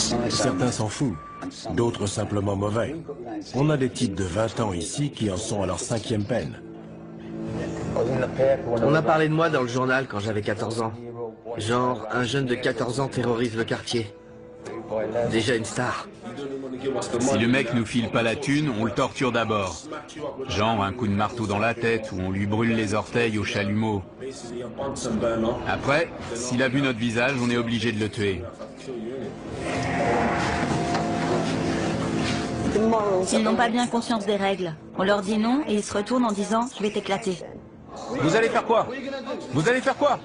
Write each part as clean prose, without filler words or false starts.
Certains s'en foutent, d'autres simplement mauvais. On a des types de 20 ans ici qui en sont à leur 5e peine. On a parlé de moi dans le journal quand j'avais 14 ans. Genre, un jeune de 14 ans terrorise le quartier. Déjà une star. Si le mec nous file pas la thune, on le torture d'abord. Genre un coup de marteau dans la tête ou on lui brûle les orteils au chalumeau. Après, s'il a vu notre visage, on est obligé de le tuer. Ils n'ont pas bien conscience des règles. On leur dit non et ils se retournent en disant « je vais t'éclater ». Vous allez faire quoi? Vous allez faire quoi?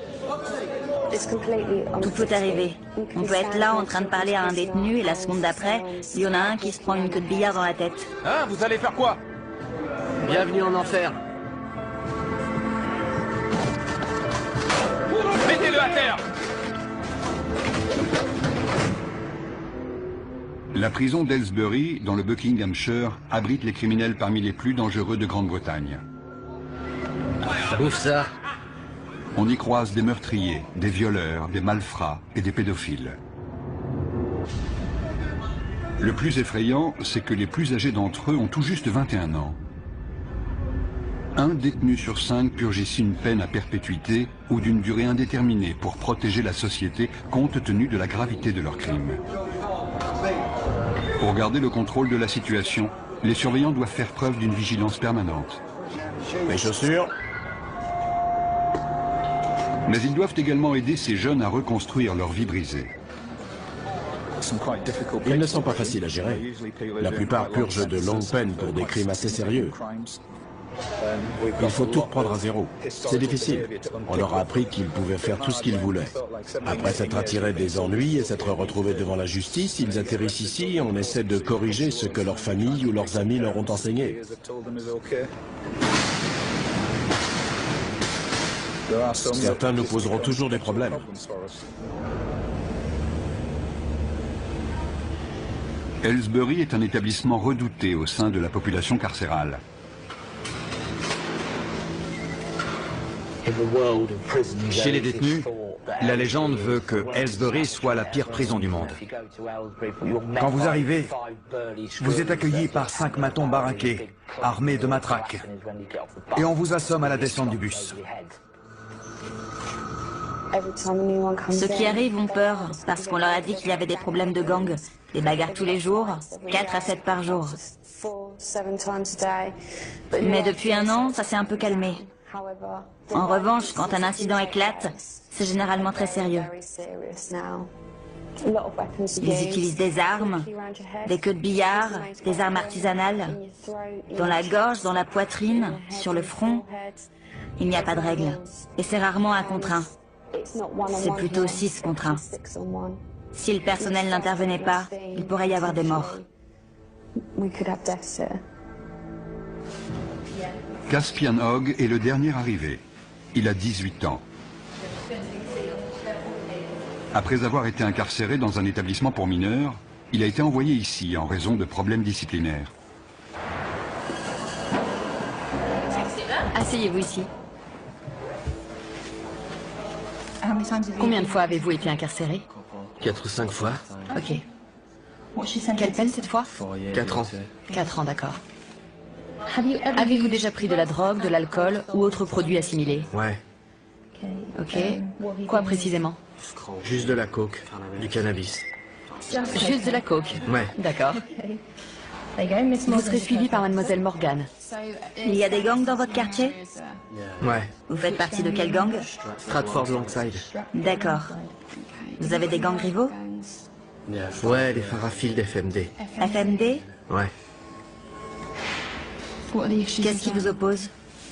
Tout peut arriver. On peut être là en train de parler à un détenu et la seconde d'après, il y en a un qui se prend une queue de billard dans la tête. Hein? Vous allez faire quoi? Bienvenue en enfer. Mettez-le à terre! La prison d'Aylesbury, dans le Buckinghamshire, abrite les criminels parmi les plus dangereux de Grande-Bretagne. Ouf ça. On y croise des meurtriers, des violeurs, des malfrats et des pédophiles. Le plus effrayant, c'est que les plus âgés d'entre eux ont tout juste 21 ans. Un détenu sur 5 purge ici une peine à perpétuité ou d'une durée indéterminée pour protéger la société compte tenu de la gravité de leurs crimes. Pour garder le contrôle de la situation, les surveillants doivent faire preuve d'une vigilance permanente. Mes chaussures? Mais ils doivent également aider ces jeunes à reconstruire leur vie brisée. Ils ne sont pas faciles à gérer. La plupart purgent de longues peines pour des crimes assez sérieux. Il faut tout reprendre à zéro. C'est difficile. On leur a appris qu'ils pouvaient faire tout ce qu'ils voulaient. Après s'être attirés des ennuis et s'être retrouvés devant la justice, ils atterrissent ici et on essaie de corriger ce que leur famille ou leurs amis leur ont enseigné. Certains nous poseront toujours des problèmes. Aylesbury est un établissement redouté au sein de la population carcérale. Chez les détenus, la légende veut que Aylesbury soit la pire prison du monde. Quand vous arrivez, vous êtes accueilli par 5 matons baraqués, armés de matraques, et on vous assomme à la descente du bus. Ceux qui arrivent ont peur parce qu'on leur a dit qu'il y avait des problèmes de gang, des bagarres tous les jours, 4 à 7 par jour. Mais depuis un an, ça s'est un peu calmé. En revanche, quand un incident éclate, c'est généralement très sérieux. Ils utilisent des armes, des queues de billard, des armes artisanales, dans la gorge, dans la poitrine, sur le front. Il n'y a pas de règle. Et c'est rarement 1 contre 1. C'est plutôt 6 contre 1. Si le personnel n'intervenait pas, il pourrait y avoir des morts. Caspian Hogg est le dernier arrivé. Il a 18 ans. Après avoir été incarcéré dans un établissement pour mineurs, il a été envoyé ici en raison de problèmes disciplinaires. Asseyez-vous ici. Combien de fois avez-vous été incarcéré? 4 ou 5 fois. Ok. Quelle peine cette fois? 4 ans. 4 ans, d'accord. Avez-vous déjà pris de la drogue, de l'alcool ou autre produit assimilé? Ouais. Ok. Quoi précisément? Juste de la coke, du cannabis. Juste de la coke? Ouais. D'accord. Vous serez suivi par mademoiselle Morgan. Il y a des gangs dans votre quartier? Ouais. Vous faites partie de quel gang? Stratford Longside. D'accord. Vous avez des gangs rivaux? Ouais, les farafils d'FMD. FMD? Ouais. Qu'est-ce qui vous oppose?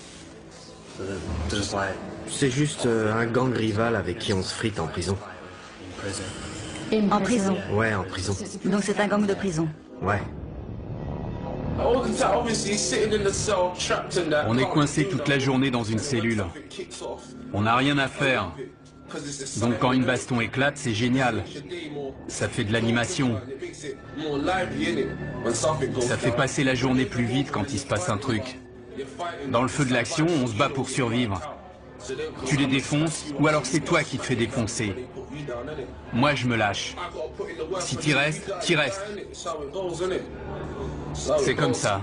C'est juste un gang rival avec qui on se frite en prison. En prison? Ouais, en prison. Donc c'est un gang de prison. Ouais. On est coincé toute la journée dans une cellule. On n'a rien à faire. Donc quand une baston éclate, c'est génial. Ça fait de l'animation. Ça fait passer la journée plus vite quand il se passe un truc. Dans le feu de l'action, on se bat pour survivre. Tu les défonces, ou alors c'est toi qui te fais défoncer. Moi, je me lâche. Si t'y restes, t'y restes. C'est comme ça.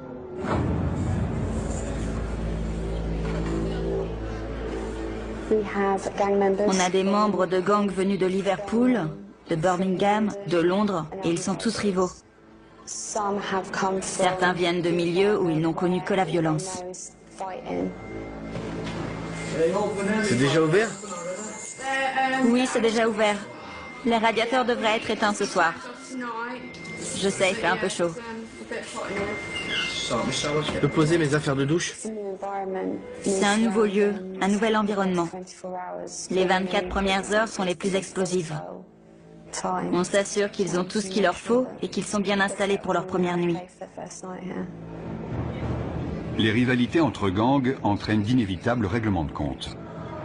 On a des membres de gangs venus de Liverpool, de Birmingham, de Londres, et ils sont tous rivaux. Certains viennent de milieux où ils n'ont connu que la violence. C'est déjà ouvert? Oui, c'est déjà ouvert. Les radiateurs devraient être éteints ce soir. Je sais, il fait un peu chaud. Je peux poser mes affaires de douche? C'est un nouveau lieu, un nouvel environnement. Les 24 premières heures sont les plus explosives. On s'assure qu'ils ont tout ce qu'il leur faut et qu'ils sont bien installés pour leur première nuit. Les rivalités entre gangs entraînent d'inévitables règlements de compte.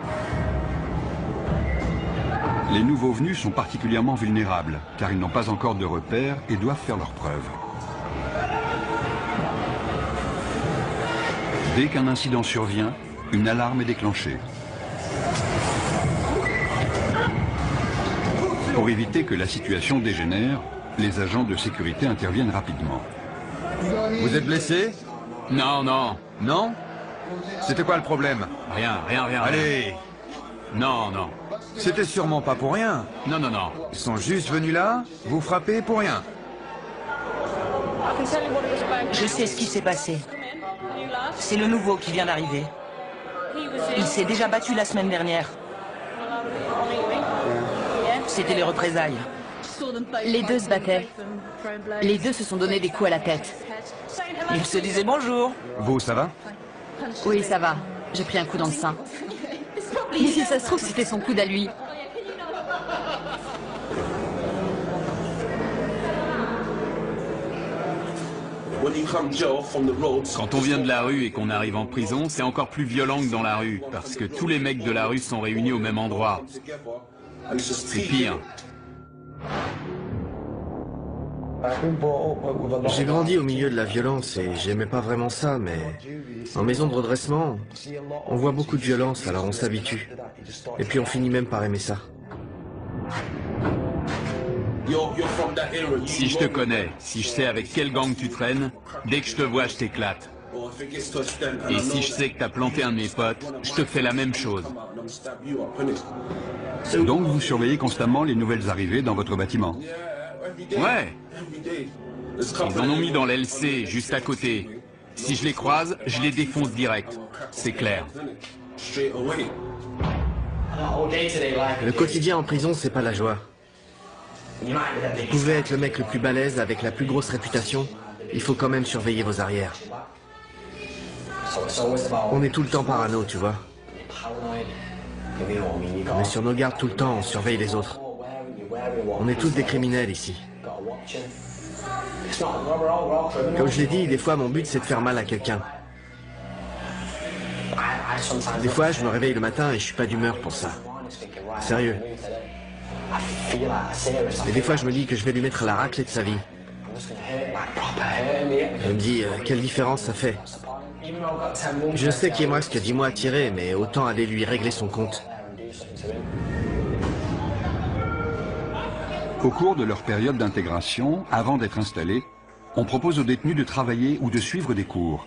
Les nouveaux venus sont particulièrement vulnérables, car ils n'ont pas encore de repères et doivent faire leurs preuves. Dès qu'un incident survient, une alarme est déclenchée. Pour éviter que la situation dégénère, les agents de sécurité interviennent rapidement. Vous êtes blessé? Non, non. Non? C'était quoi le problème? Rien. Allez! Non, non. C'était sûrement pas pour rien. Non, non, non. Ils sont juste venus là, vous frapper pour rien. Je sais ce qui s'est passé. C'est le nouveau qui vient d'arriver. Il s'est déjà battu la semaine dernière. C'était les représailles. Les deux se battaient. Les deux se sont donné des coups à la tête. Ils se disaient bonjour. Vous, ça va? Oui, ça va. J'ai pris un coup dans le sein. Mais si ça se trouve, c'était son coude à lui. Quand on vient de la rue et qu'on arrive en prison, c'est encore plus violent que dans la rue, parce que tous les mecs de la rue sont réunis au même endroit. C'est pire. J'ai grandi au milieu de la violence et j'aimais pas vraiment ça, mais en maison de redressement, on voit beaucoup de violence, alors on s'habitue. Et puis on finit même par aimer ça. Si je te connais, si je sais avec quel gang tu traînes, dès que je te vois, je t'éclate. Et si je sais que t'as planté un de mes potes, je te fais la même chose. Donc vous surveillez constamment les nouvelles arrivées dans votre bâtiment. Ouais. Ils en ont mis dans l'LC, juste à côté. Si je les croise, je les défonce direct. C'est clair. Le quotidien en prison, c'est pas la joie. Vous pouvez être le mec le plus balèze avec la plus grosse réputation, il faut quand même surveiller vos arrières. On est tout le temps parano, tu vois. On est sur nos gardes tout le temps, on surveille les autres. On est tous des criminels ici. Comme je l'ai dit, des fois mon but c'est de faire mal à quelqu'un. Des fois je me réveille le matin et je suis pas d'humeur pour ça. Sérieux. Et des fois je me dis que je vais lui mettre la raclée de sa vie. Je me dis quelle différence ça fait. Je sais qu'il me reste que 10 mois à tirer, mais autant aller lui régler son compte. Au cours de leur période d'intégration, avant d'être installés, on propose aux détenus de travailler ou de suivre des cours.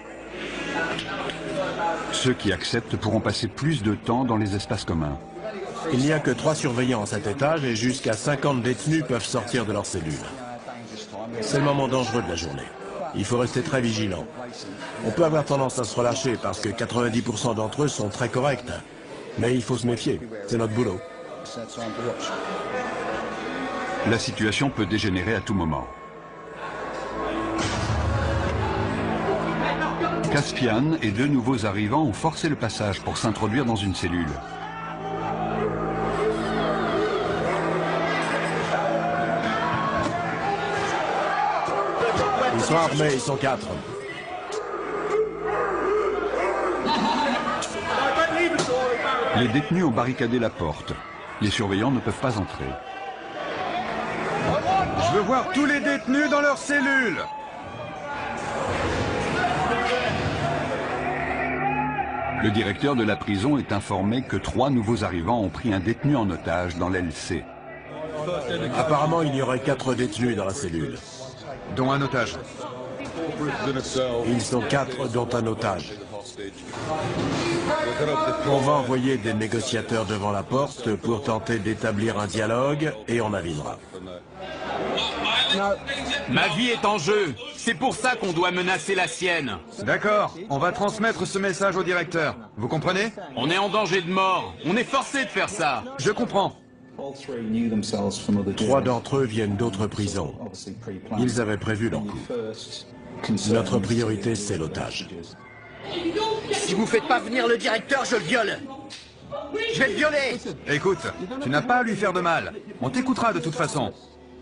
Ceux qui acceptent pourront passer plus de temps dans les espaces communs. Il n'y a que 3 surveillants à cet étage et jusqu'à 50 détenus peuvent sortir de leur cellule. C'est le moment dangereux de la journée. Il faut rester très vigilant. On peut avoir tendance à se relâcher parce que 90% d'entre eux sont très corrects. Mais il faut se méfier, c'est notre boulot. La situation peut dégénérer à tout moment. Caspian et 2 nouveaux arrivants ont forcé le passage pour s'introduire dans une cellule. Ils sont armés, ils sont 4. Les détenus ont barricadé la porte. Les surveillants ne peuvent pas entrer. Je veux voir tous les détenus dans leurs cellules. Le directeur de la prison est informé que 3 nouveaux arrivants ont pris un détenu en otage dans l'aile C. Apparemment, il y aurait 4 détenus dans la cellule. Dont un otage. Ils sont 4, dont un otage. On va envoyer des négociateurs devant la porte pour tenter d'établir un dialogue et on avisera. Ma vie est en jeu. C'est pour ça qu'on doit menacer la sienne. D'accord, on va transmettre ce message au directeur. Vous comprenez? On est en danger de mort. On est forcé de faire ça. Je comprends. 3 d'entre eux viennent d'autres prisons. Ils avaient prévu leur coup. Notre priorité, c'est l'otage. Si vous faites pas venir le directeur, je le viole. Je vais le violer. Écoute, tu n'as pas à lui faire de mal. On t'écoutera de toute façon.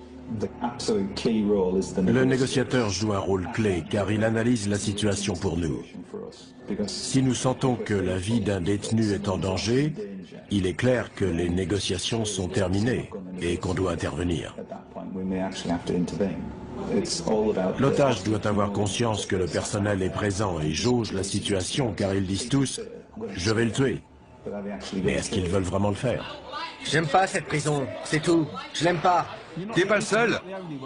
Le négociateur joue un rôle clé car il analyse la situation pour nous. Si nous sentons que la vie d'un détenu est en danger, il est clair que les négociations sont terminées et qu'on doit intervenir. L'otage doit avoir conscience que le personnel est présent et jauge la situation car ils disent tous « je vais le tuer ». Mais est-ce qu'ils veulent vraiment le faire? J'aime pas cette prison, c'est tout. Je l'aime pas. T'es pas le seul.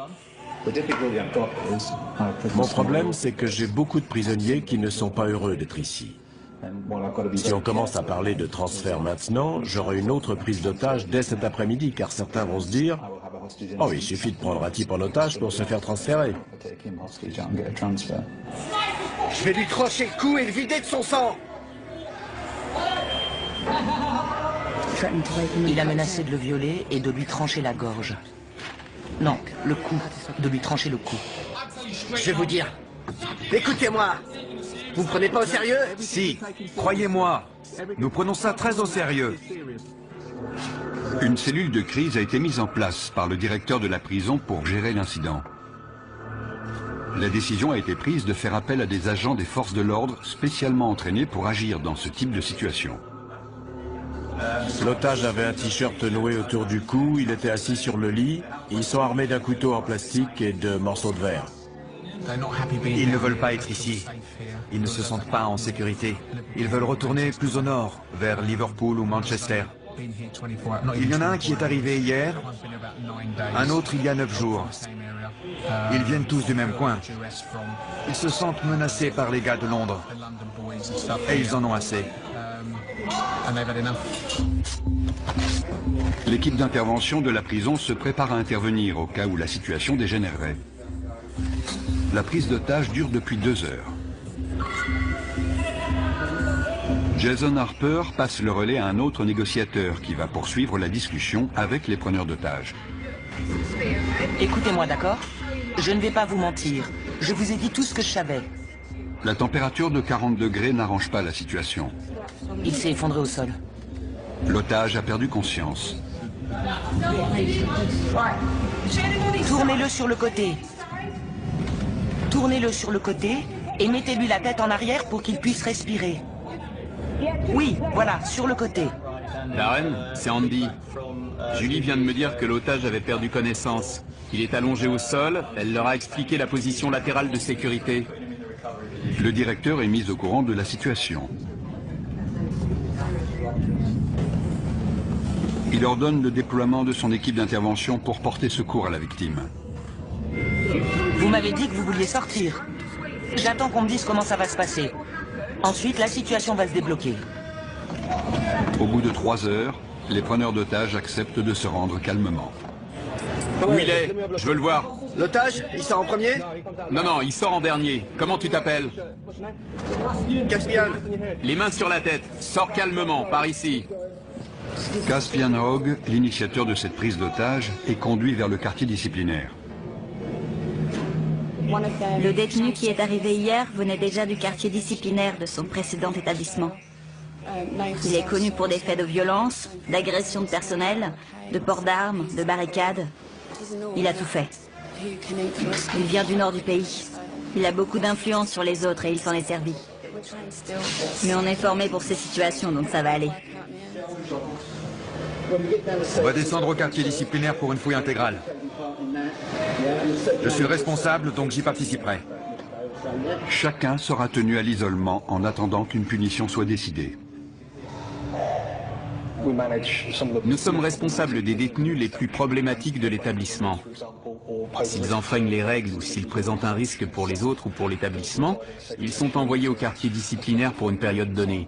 Mon problème, c'est que j'ai beaucoup de prisonniers qui ne sont pas heureux d'être ici. Si on commence à parler de transfert maintenant, j'aurai une autre prise d'otage dès cet après-midi, car certains vont se dire « Oh, il suffit de prendre un type en otage pour se faire transférer. » Je vais lui trancher le cou et le vider de son sang. Il a menacé de le violer et de lui trancher la gorge. Non, le cou. De lui trancher le cou. Je vais vous dire. Écoutez-moi. Vous me prenez pas au sérieux? Si, croyez-moi, nous prenons ça très au sérieux. Une cellule de crise a été mise en place par le directeur de la prison pour gérer l'incident. La décision a été prise de faire appel à des agents des forces de l'ordre spécialement entraînés pour agir dans ce type de situation. L'otage avait un t-shirt noué autour du cou, il était assis sur le lit, ils sont armés d'un couteau en plastique et de morceaux de verre. Ils ne veulent pas être ici. Ils ne se sentent pas en sécurité. Ils veulent retourner plus au nord, vers Liverpool ou Manchester. Il y en a un qui est arrivé hier, un autre il y a 9 jours. Ils viennent tous du même coin. Ils se sentent menacés par les gars de Londres. Et ils en ont assez. L'équipe d'intervention de la prison se prépare à intervenir au cas où la situation dégénérerait. La prise d'otage dure depuis 2 heures. Jason Harper passe le relais à un autre négociateur qui va poursuivre la discussion avec les preneurs d'otages. Écoutez-moi, d'accord? Je ne vais pas vous mentir. Je vous ai dit tout ce que je savais. La température de 40 degrés n'arrange pas la situation. Il s'est effondré au sol. L'otage a perdu conscience. Tournez-le sur le côté. Tournez-le sur le côté et mettez-lui la tête en arrière pour qu'il puisse respirer. Oui, voilà, sur le côté. Darren, c'est Andy. Julie vient de me dire que l'otage avait perdu connaissance. Il est allongé au sol, elle leur a expliqué la position latérale de sécurité. Le directeur est mis au courant de la situation. Il ordonne le déploiement de son équipe d'intervention pour porter secours à la victime. Vous m'avez dit que vous vouliez sortir. J'attends qu'on me dise comment ça va se passer. Ensuite, la situation va se débloquer. Au bout de 3 heures, les preneurs d'otages acceptent de se rendre calmement. Où il est? Je veux le voir. L'otage, il sort en premier? Non, il sort en dernier. Comment tu t'appelles? Caspian. Les mains sur la tête. Sors calmement, par ici. Caspian Hogg, l'initiateur de cette prise d'otage, est conduit vers le quartier disciplinaire. Le détenu qui est arrivé hier venait déjà du quartier disciplinaire de son précédent établissement. Il est connu pour des faits de violence, d'agression de personnel, de port d'armes, de barricades. Il a tout fait. Il vient du nord du pays. Il a beaucoup d'influence sur les autres et il s'en est servi. Mais on est formé pour ces situations, donc ça va aller. On va descendre au quartier disciplinaire pour une fouille intégrale. Je suis le responsable, donc j'y participerai. Chacun sera tenu à l'isolement en attendant qu'une punition soit décidée. Nous sommes responsables des détenus les plus problématiques de l'établissement. S'ils enfreignent les règles ou s'ils présentent un risque pour les autres ou pour l'établissement, ils sont envoyés au quartier disciplinaire pour une période donnée.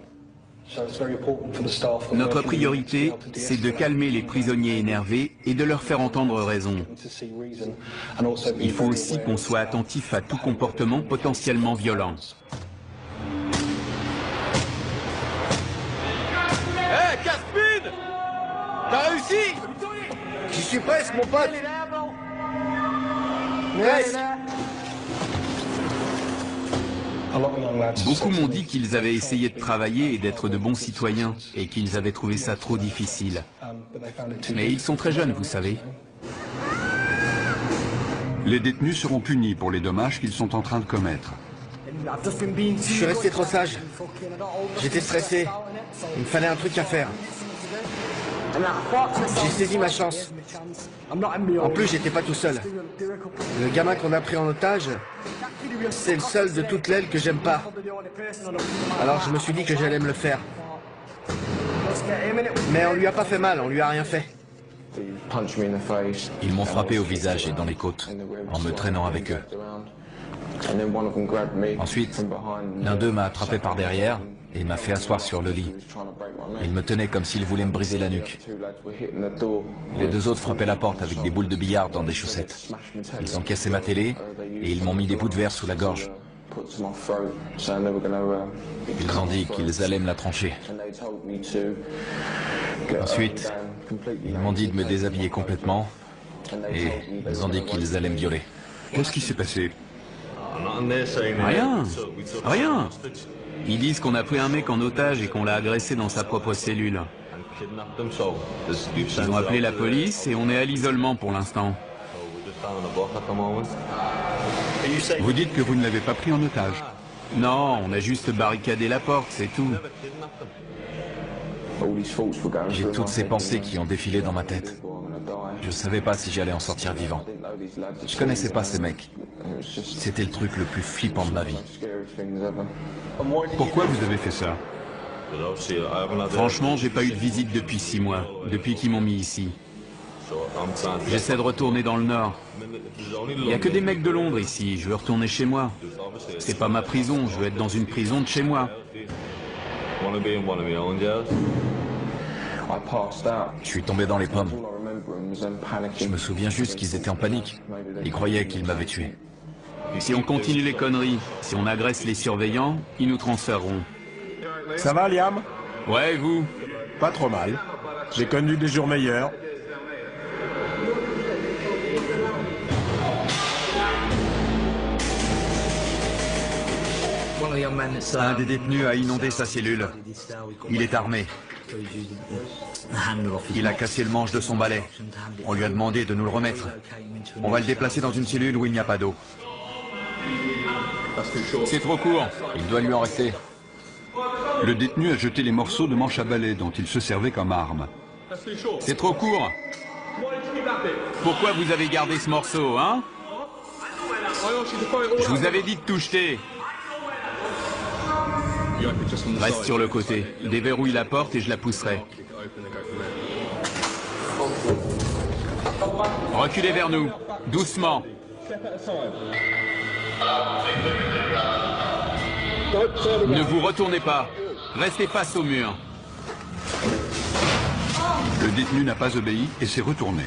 Notre priorité, c'est de calmer les prisonniers énervés et de leur faire entendre raison. Il faut aussi qu'on soit attentif à tout comportement potentiellement violent. Hé, Caspin! T'as réussi? J'y suis presque, mon pote. Presque. Beaucoup m'ont dit qu'ils avaient essayé de travailler et d'être de bons citoyens, et qu'ils avaient trouvé ça trop difficile. Mais ils sont très jeunes, vous savez. Les détenus seront punis pour les dommages qu'ils sont en train de commettre. Je suis resté trop sage. J'étais stressé. Il me fallait un truc à faire. J'ai saisi ma chance. En plus, j'étais pas tout seul. Le gamin qu'on a pris en otage, c'est le seul de toute l'aile que j'aime pas. Alors je me suis dit que j'allais me le faire. Mais on lui a pas fait mal, on lui a rien fait. Ils m'ont frappé au visage et dans les côtes, en me traînant avec eux. Ensuite, l'un d'eux m'a attrapé par derrière et m'a fait asseoir sur le lit. Il me tenait comme s'il voulait me briser la nuque. Les deux autres frappaient la porte avec des boules de billard dans des chaussettes. Ils ont cassé ma télé et ils m'ont mis des bouts de verre sous la gorge. Ils ont dit qu'ils allaient me la trancher. Ensuite, ils m'ont dit de me déshabiller complètement et ils ont dit qu'ils allaient me violer. Qu'est-ce qui s'est passé? Rien. Rien. Ils disent qu'on a pris un mec en otage et qu'on l'a agressé dans sa propre cellule. Ils ont appelé la police et on est à l'isolement pour l'instant. Vous dites que vous ne l'avez pas pris en otage? Non, on a juste barricadé la porte, c'est tout. J'ai toutes ces pensées qui ont défilé dans ma tête. Je ne savais pas si j'allais en sortir vivant. Je connaissais pas ces mecs. C'était le truc le plus flippant de ma vie. Pourquoi vous avez fait ça? Franchement, j'ai pas eu de visite depuis 6 mois, depuis qu'ils m'ont mis ici. J'essaie de retourner dans le Nord. Il n'y a que des mecs de Londres ici, je veux retourner chez moi. C'est pas ma prison, je veux être dans une prison de chez moi. Je suis tombé dans les pommes. Je me souviens juste qu'ils étaient en panique. Ils croyaient qu'ils m'avaient tué. Si on continue les conneries, si on agresse les surveillants, ils nous transféreront. Ça va, Liam? Ouais, et vous? Pas trop mal. J'ai connu des jours meilleurs. Un des détenus a inondé sa cellule. Il est armé. Il a cassé le manche de son balai. On lui a demandé de nous le remettre. On va le déplacer dans une cellule où il n'y a pas d'eau. C'est trop court. Il doit lui en rester. Le détenu a jeté les morceaux de manche à balai dont il se servait comme arme. C'est trop court. Pourquoi vous avez gardé ce morceau, hein? Je vous avais dit de tout jeter. Reste sur le côté. Déverrouille la porte et je la pousserai. Reculez vers nous. Doucement. Ne vous retournez pas. Restez face au mur. Le détenu n'a pas obéi et s'est retourné.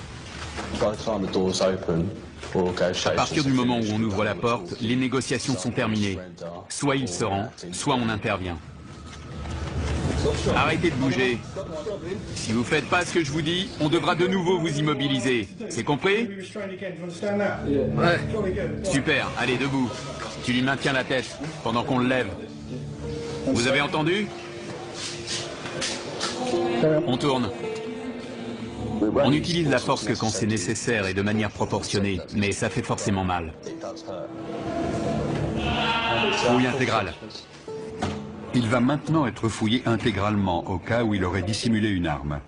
À partir du moment où on ouvre la porte, les négociations sont terminées. Soit il se rend, soit on intervient. Arrêtez de bouger. Si vous faites pas ce que je vous dis, on devra de nouveau vous immobiliser. C'est compris? Ouais. Super, allez, debout. Tu lui maintiens la tête pendant qu'on le lève. Vous avez entendu? On tourne. On utilise la force que quand c'est nécessaire et de manière proportionnée, mais ça fait forcément mal. Fouille intégrale. Il va maintenant être fouillé intégralement au cas où il aurait dissimulé une arme.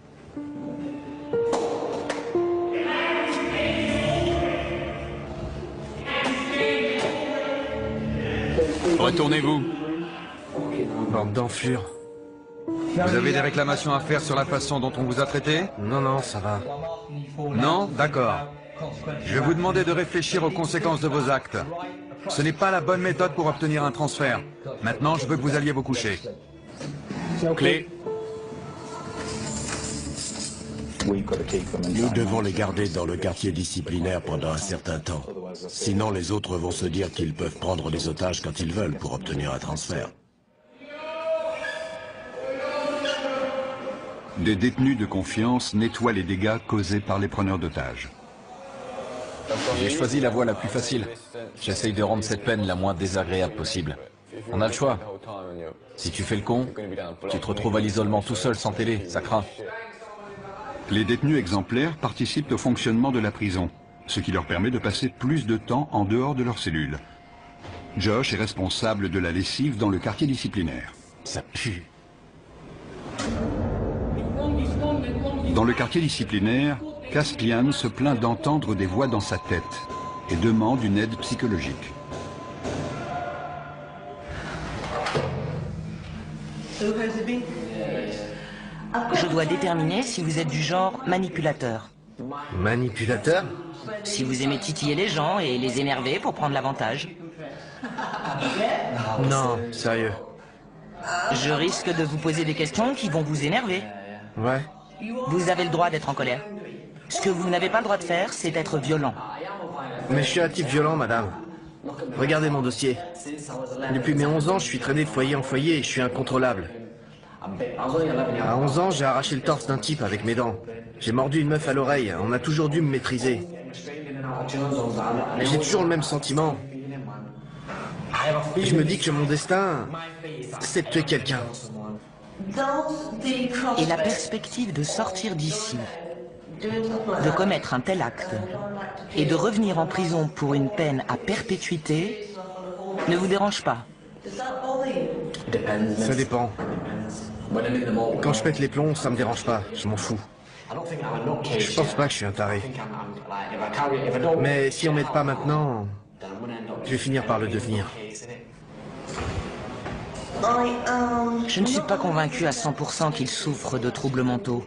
Retournez-vous. Bande d'enflures. Vous avez des réclamations à faire sur la façon dont on vous a traité? Non, non, ça va. Non? D'accord. Je vais vous demander de réfléchir aux conséquences de vos actes. Ce n'est pas la bonne méthode pour obtenir un transfert. Maintenant, je veux que vous alliez vous coucher. Clé. Nous devons les garder dans le quartier disciplinaire pendant un certain temps. Sinon, les autres vont se dire qu'ils peuvent prendre des otages quand ils veulent pour obtenir un transfert. Des détenus de confiance nettoient les dégâts causés par les preneurs d'otages. J'ai choisi la voie la plus facile. J'essaye de rendre cette peine la moins désagréable possible. On a le choix. Si tu fais le con, tu te retrouves à l'isolement tout seul sans télé, ça craint. Les détenus exemplaires participent au fonctionnement de la prison, ce qui leur permet de passer plus de temps en dehors de leur cellule. Josh est responsable de la lessive dans le quartier disciplinaire. Ça pue. Dans le quartier disciplinaire, Caspian se plaint d'entendre des voix dans sa tête et demande une aide psychologique. Je dois déterminer si vous êtes du genre manipulateur. Manipulateur? Si vous aimez titiller les gens et les énerver pour prendre l'avantage. Non, sérieux. Je risque de vous poser des questions qui vont vous énerver. Ouais. Vous avez le droit d'être en colère. Ce que vous n'avez pas le droit de faire, c'est d'être violent. Mais je suis un type violent, madame. Regardez mon dossier. Depuis mes 11 ans, je suis traîné de foyer en foyer et je suis incontrôlable. À 11 ans, j'ai arraché le torse d'un type avec mes dents. J'ai mordu une meuf à l'oreille. On a toujours dû me maîtriser. Mais j'ai toujours le même sentiment. Et je me dis que mon destin, c'est de tuer quelqu'un. Et la perspective de sortir d'ici, de commettre un tel acte, et de revenir en prison pour une peine à perpétuité, ne vous dérange pas? Ça dépend. Quand je pète les plombs, ça me dérange pas, je m'en fous. Je pense pas que je suis un taré. Mais si on m'aide pas maintenant, je vais finir par le devenir. Je ne suis pas convaincu à 100% qu'il souffre de troubles mentaux.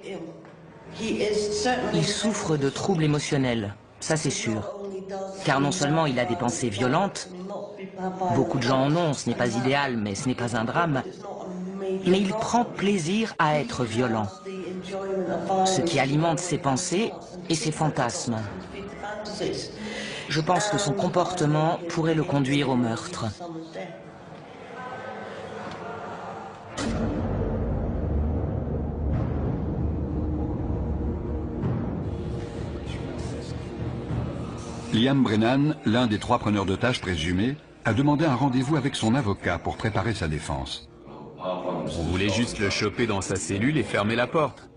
Il souffre de troubles émotionnels, ça c'est sûr. Car non seulement il a des pensées violentes, beaucoup de gens en ont, ce n'est pas idéal, mais ce n'est pas un drame, mais il prend plaisir à être violent, ce qui alimente ses pensées et ses fantasmes. Je pense que son comportement pourrait le conduire au meurtre. Liam Brennan, l'un des 3 preneurs d'otages présumés, a demandé un rendez-vous avec son avocat pour préparer sa défense. On voulait juste le choper dans sa cellule et fermer la porte.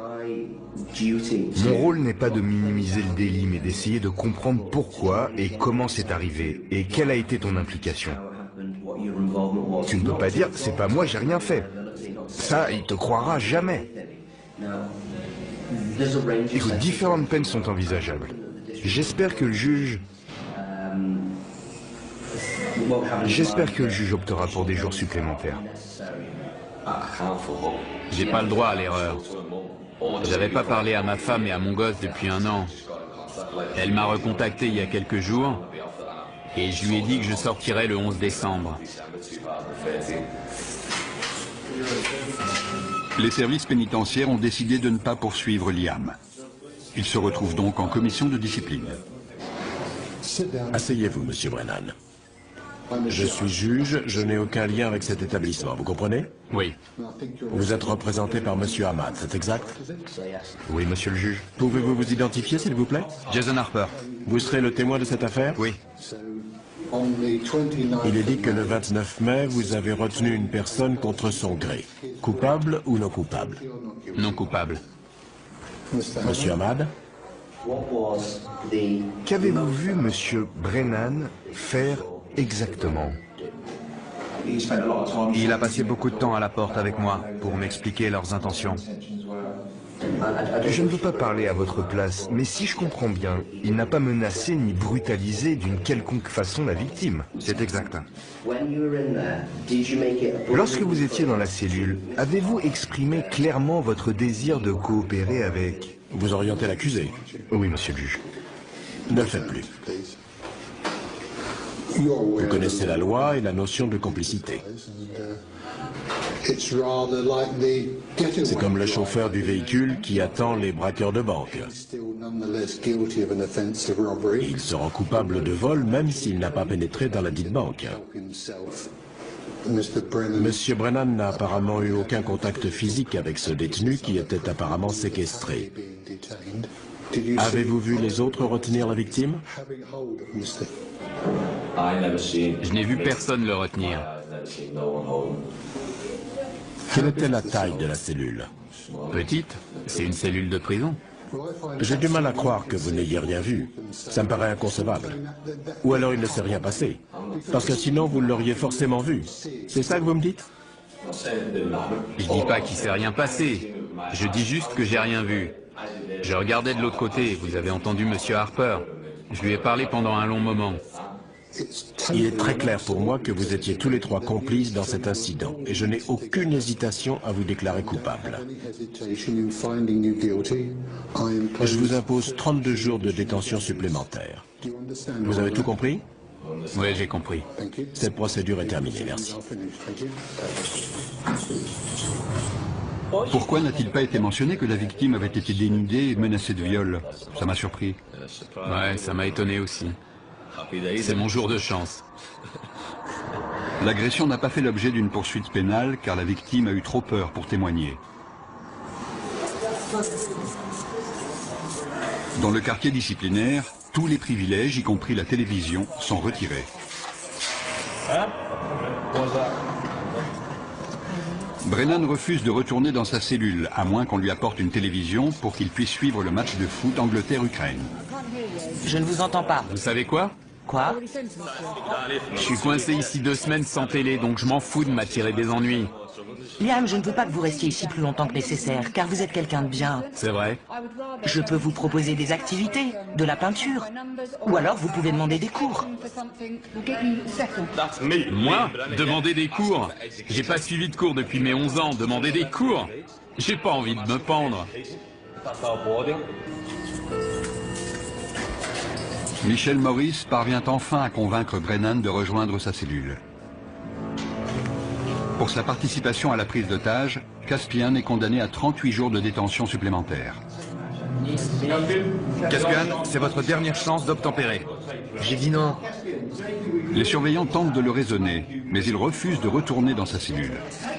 Mon rôle n'est pas de minimiser le délit, mais d'essayer de comprendre pourquoi et comment c'est arrivé, et quelle a été ton implication. Tu ne peux pas dire, c'est pas moi, j'ai rien fait. Ça, il te croira jamais. Écoute, différentes peines sont envisageables. J'espère que le juge optera pour des jours supplémentaires. J'ai pas le droit à l'erreur. J'avais pas parlé à ma femme et à mon gosse depuis 1 an. Elle m'a recontacté il y a quelques jours et je lui ai dit que je sortirais le 11 décembre. Les services pénitentiaires ont décidé de ne pas poursuivre Liam. Il se retrouve donc en commission de discipline. Asseyez-vous, monsieur Brennan. Je suis juge, je n'ai aucun lien avec cet établissement, vous comprenez? Oui. Vous êtes représenté par monsieur Ahmad, c'est exact? Oui, monsieur le juge. Pouvez-vous vous identifier, s'il vous plaît? Jason Harper. Vous serez le témoin de cette affaire? Oui. Il est dit que le 29 mai, vous avez retenu une personne contre son gré. Coupable ou non coupable? Non coupable. Monsieur Ahmad? Qu'avez-vous vu monsieur Brennan faire exactement? Il a passé beaucoup de temps à la porte avec moi pour m'expliquer leurs intentions. Je ne veux pas parler à votre place, mais si je comprends bien, il n'a pas menacé ni brutalisé d'une quelconque façon la victime. C'est exact. Lorsque vous étiez dans la cellule, avez-vous exprimé clairement votre désir de coopérer avec... Vous orientez l'accusé. Oui, monsieur le juge. Ne le faites plus. Vous connaissez la loi et la notion de complicité. C'est comme le chauffeur du véhicule qui attend les braqueurs de banque. Il sera coupable de vol même s'il n'a pas pénétré dans la dite banque. Monsieur Brennan n'a apparemment eu aucun contact physique avec ce détenu qui était apparemment séquestré. Avez-vous vu les autres retenir la victime? Je n'ai vu personne le retenir. Quelle était la taille de la cellule? Petite, c'est une cellule de prison. J'ai du mal à croire que vous n'ayez rien vu. Ça me paraît inconcevable. Ou alors il ne s'est rien passé. Parce que sinon vous l'auriez forcément vu. C'est ça que vous me dites? Je dis pas qu'il s'est rien passé. Je dis juste que j'ai rien vu. Je regardais de l'autre côté, vous avez entendu Monsieur Harper. Je lui ai parlé pendant un long moment. Il est très clair pour moi que vous étiez tous les trois complices dans cet incident et je n'ai aucune hésitation à vous déclarer coupable. Je vous impose 32 jours de détention supplémentaire. Vous avez tout compris? Oui, j'ai compris. Cette procédure est terminée, merci. Pourquoi n'a-t-il pas été mentionné que la victime avait été dénudée et menacée de viol? Ça m'a surpris. Ouais, ça m'a étonné aussi. C'est mon jour de chance. L'agression n'a pas fait l'objet d'une poursuite pénale car la victime a eu trop peur pour témoigner. Dans le quartier disciplinaire, tous les privilèges, y compris la télévision, sont retirés. Brennan refuse de retourner dans sa cellule, à moins qu'on lui apporte une télévision pour qu'il puisse suivre le match de foot Angleterre-Ukraine. Je ne vous entends pas. Vous savez quoi? Quoi? Je suis coincé ici 2 semaines sans télé, donc je m'en fous de m'attirer des ennuis. Liam, je ne veux pas que vous restiez ici plus longtemps que nécessaire, car vous êtes quelqu'un de bien. C'est vrai. Je peux vous proposer des activités, de la peinture, ou alors vous pouvez demander des cours. Moi? Demander des cours? J'ai pas suivi de cours depuis mes 11 ans, demander des cours? J'ai pas envie de me pendre. Michel Morris parvient enfin à convaincre Brennan de rejoindre sa cellule. Pour sa participation à la prise d'otage, Caspian est condamné à 38 jours de détention supplémentaire. Caspian, c'est votre dernière chance d'obtempérer. J'ai dit non. Les surveillants tentent de le raisonner, mais il refuse de retourner dans sa cellule.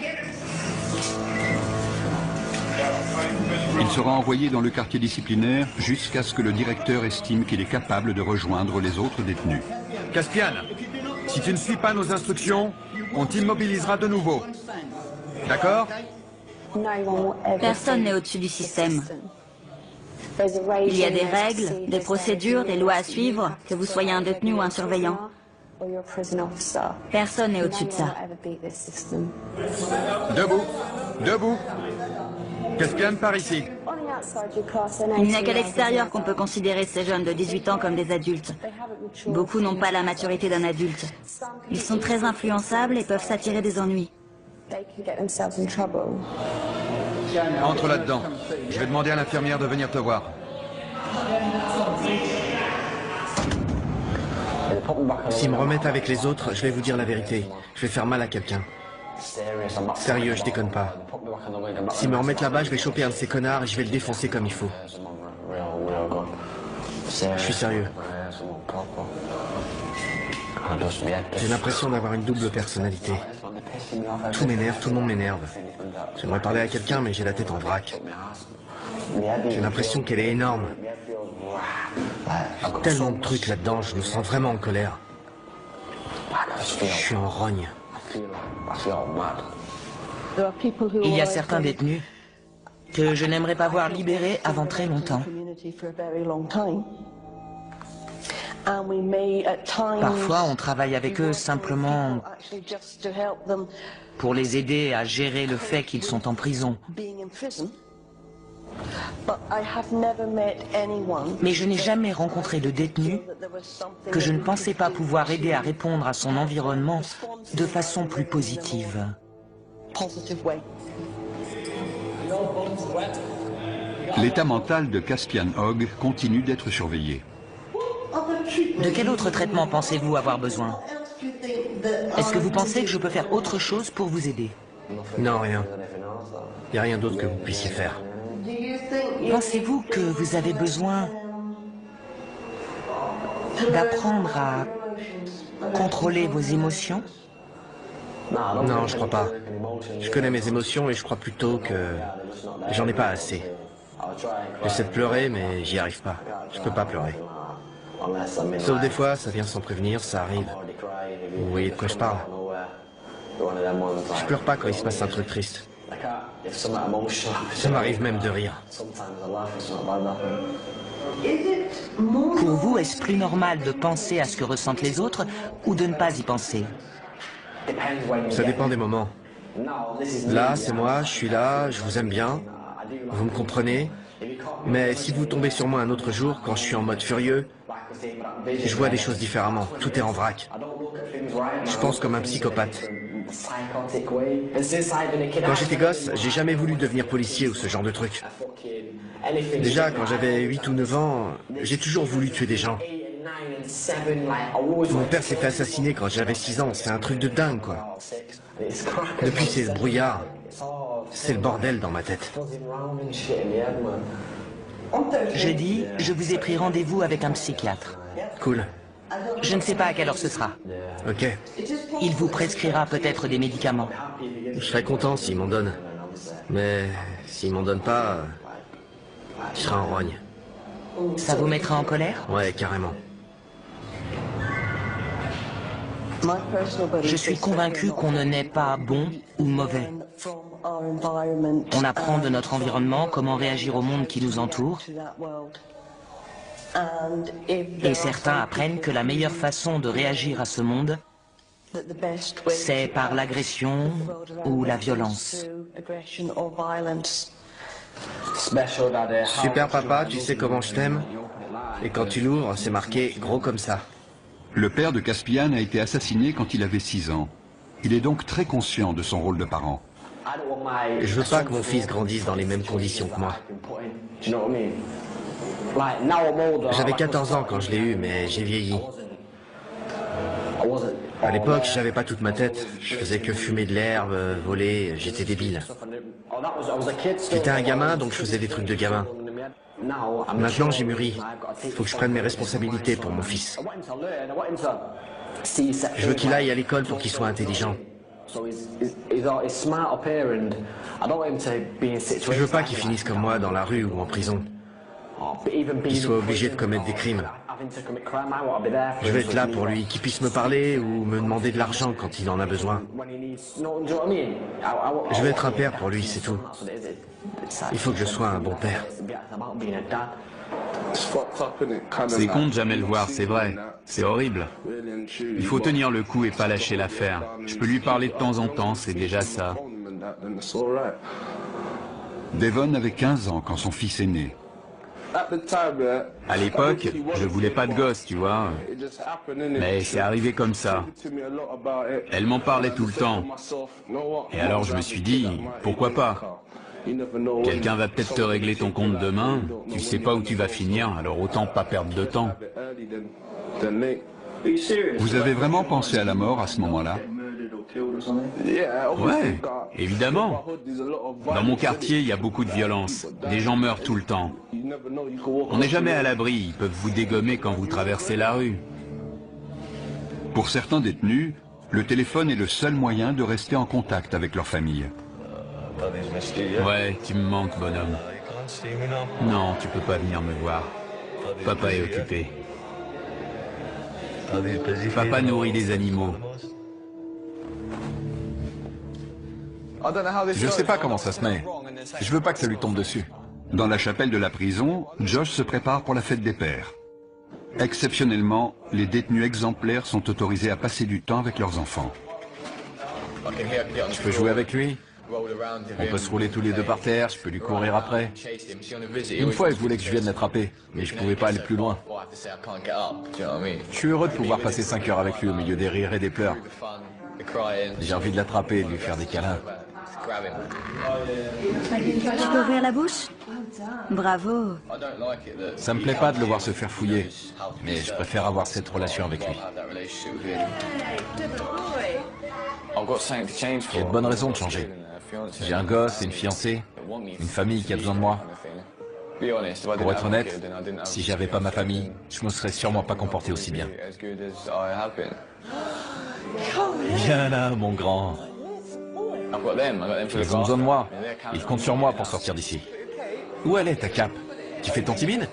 Il sera envoyé dans le quartier disciplinaire jusqu'à ce que le directeur estime qu'il est capable de rejoindre les autres détenus. Caspian, si tu ne suis pas nos instructions, on t'immobilisera de nouveau. D'accord? Personne n'est au-dessus du système. Il y a des règles, des procédures, des lois à suivre, que vous soyez un détenu ou un surveillant. Personne n'est au-dessus de ça. Debout, debout. Caspian, par ici. Il n'y a qu'à l'extérieur qu'on peut considérer ces jeunes de 18 ans comme des adultes. Beaucoup n'ont pas la maturité d'un adulte. Ils sont très influençables et peuvent s'attirer des ennuis. Entre là-dedans. Je vais demander à l'infirmière de venir te voir. S'ils me remettent avec les autres, je vais vous dire la vérité. Je vais faire mal à quelqu'un. Sérieux, je déconne pas. S'ils me remettent là-bas, je vais choper un de ces connards et je vais le défoncer comme il faut. Je suis sérieux. J'ai l'impression d'avoir une double personnalité. Tout m'énerve, tout le monde m'énerve. J'aimerais parler à quelqu'un, mais j'ai la tête en vrac. J'ai l'impression qu'elle est énorme. Il y a tellement de trucs là-dedans, je me sens vraiment en colère. Je suis en rogne. Il y a certains détenus que je n'aimerais pas voir libérés avant très longtemps. Parfois, on travaille avec eux simplement pour les aider à gérer le fait qu'ils sont en prison. Mais je n'ai jamais rencontré de détenu que je ne pensais pas pouvoir aider à répondre à son environnement de façon plus positive. L'état mental de Caspian Hogg continue d'être surveillé. De quel autre traitement pensez-vous avoir besoin? Est-ce que vous pensez que je peux faire autre chose pour vous aider? Non, rien. Il n'y a rien d'autre que vous puissiez faire. Pensez-vous que vous avez besoin d'apprendre à contrôler vos émotions? Non, je crois pas. Je connais mes émotions et je crois plutôt que j'en ai pas assez. J'essaie de pleurer, mais j'y arrive pas. Je peux pas pleurer. Sauf des fois, ça vient sans prévenir, ça arrive. Vous voyez de quoi je parle? Je pleure pas quand il se passe un truc triste. Ça m'arrive même de rire. Pour vous, est-ce plus normal de penser à ce que ressentent les autres ou de ne pas y penser? Ça dépend des moments. Là, c'est moi, je suis là, je vous aime bien. Vous me comprenez? Mais si vous tombez sur moi un autre jour, quand je suis en mode furieux, je vois des choses différemment. Tout est en vrac. Je pense comme un psychopathe. Quand j'étais gosse, j'ai jamais voulu devenir policier ou ce genre de truc. Déjà, quand j'avais 8 ou 9 ans, j'ai toujours voulu tuer des gens. Mon père s'est fait assassiner quand j'avais 6 ans. C'est un truc de dingue, quoi. Depuis, c'est le brouillard. C'est le bordel dans ma tête. Jeudi, je vous ai pris rendez-vous avec un psychiatre. Cool. Je ne sais pas à quelle heure ce sera. Ok. Il vous prescrira peut-être des médicaments. Je serais content s'il m'en donne. Mais s'il m'en donne pas, je serai en rogne. Ça vous mettra en colère? Ouais, carrément. Je suis convaincu qu'on ne naît pas bon ou mauvais. On apprend de notre environnement comment réagir au monde qui nous entoure. Et certains apprennent que la meilleure façon de réagir à ce monde, c'est par l'agression ou la violence. Super papa, tu sais comment je t'aime? Et quand tu l'ouvres, c'est marqué gros comme ça. Le père de Caspian a été assassiné quand il avait 6 ans. Il est donc très conscient de son rôle de parent. Je veux pas que mon fils grandisse dans les mêmes conditions que moi. J'avais 14 ans quand je l'ai eu, mais j'ai vieilli. À l'époque, j'avais pas toute ma tête. Je faisais que fumer de l'herbe, voler, j'étais débile. J'étais un gamin, donc je faisais des trucs de gamin. Maintenant, j'ai mûri. Il faut que je prenne mes responsabilités pour mon fils. Je veux qu'il aille à l'école pour qu'il soit intelligent. Je veux pas qu'il finisse comme moi dans la rue ou en prison. Qu'il soit obligé de commettre des crimes. Je vais être là pour lui, qu'il puisse me parler ou me demander de l'argent quand il en a besoin. Je vais être un père pour lui, c'est tout. Il faut que je sois un bon père. C'est con de jamais le voir, c'est vrai. C'est horrible. Il faut tenir le coup et pas lâcher l'affaire. Je peux lui parler de temps en temps, c'est déjà ça. Devon avait 15 ans quand son fils est né. À l'époque, je voulais pas de gosse, tu vois. Mais c'est arrivé comme ça. Elle m'en parlait tout le temps. Et alors je me suis dit, pourquoi pas? Quelqu'un va peut-être te régler ton compte demain. Tu sais pas où tu vas finir, alors autant pas perdre de temps. Vous avez vraiment pensé à la mort à ce moment-là? Ouais, évidemment. Dans mon quartier, il y a beaucoup de violence. Des gens meurent tout le temps. On n'est jamais à l'abri, ils peuvent vous dégommer quand vous traversez la rue. Pour certains détenus, le téléphone est le seul moyen de rester en contact avec leur famille. Ouais, tu me manques, bonhomme. Non, tu peux pas venir me voir. Papa est occupé. Papa nourrit des animaux. Je sais pas comment ça se met. Je veux pas que ça lui tombe dessus. Dans la chapelle de la prison, Josh se prépare pour la fête des pères. Exceptionnellement, les détenus exemplaires sont autorisés à passer du temps avec leurs enfants. Je peux jouer avec lui? On peut se rouler tous les deux par terre, je peux lui courir après. Une fois, il voulait que je vienne l'attraper, mais je pouvais pas aller plus loin. Je suis heureux de pouvoir passer 5 heures avec lui au milieu des rires et des pleurs. J'ai envie de l'attraper et de lui faire des câlins. Tu peux ouvrir la bouche? Bravo. Ça me plaît pas de le voir se faire fouiller, mais je préfère avoir cette relation avec lui. J'ai de bonnes raisons de changer. J'ai un gosse et une fiancée, une famille qui a besoin de moi. Pour être honnête, si j'avais pas ma famille, je me serais sûrement pas comporté aussi bien. Viens là, mon grand. Ils ont besoin de moi. Ils comptent sur moi pour sortir d'ici. Où elle est, ta cape? Tu fais ton timide?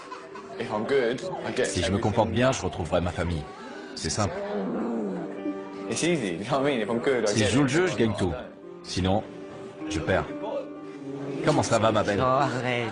Si je me comporte bien, je retrouverai ma famille. C'est simple. Si je joue le jeu, je gagne tout. Sinon, je perds. Comment ça va, ma belle? Oh, arrête.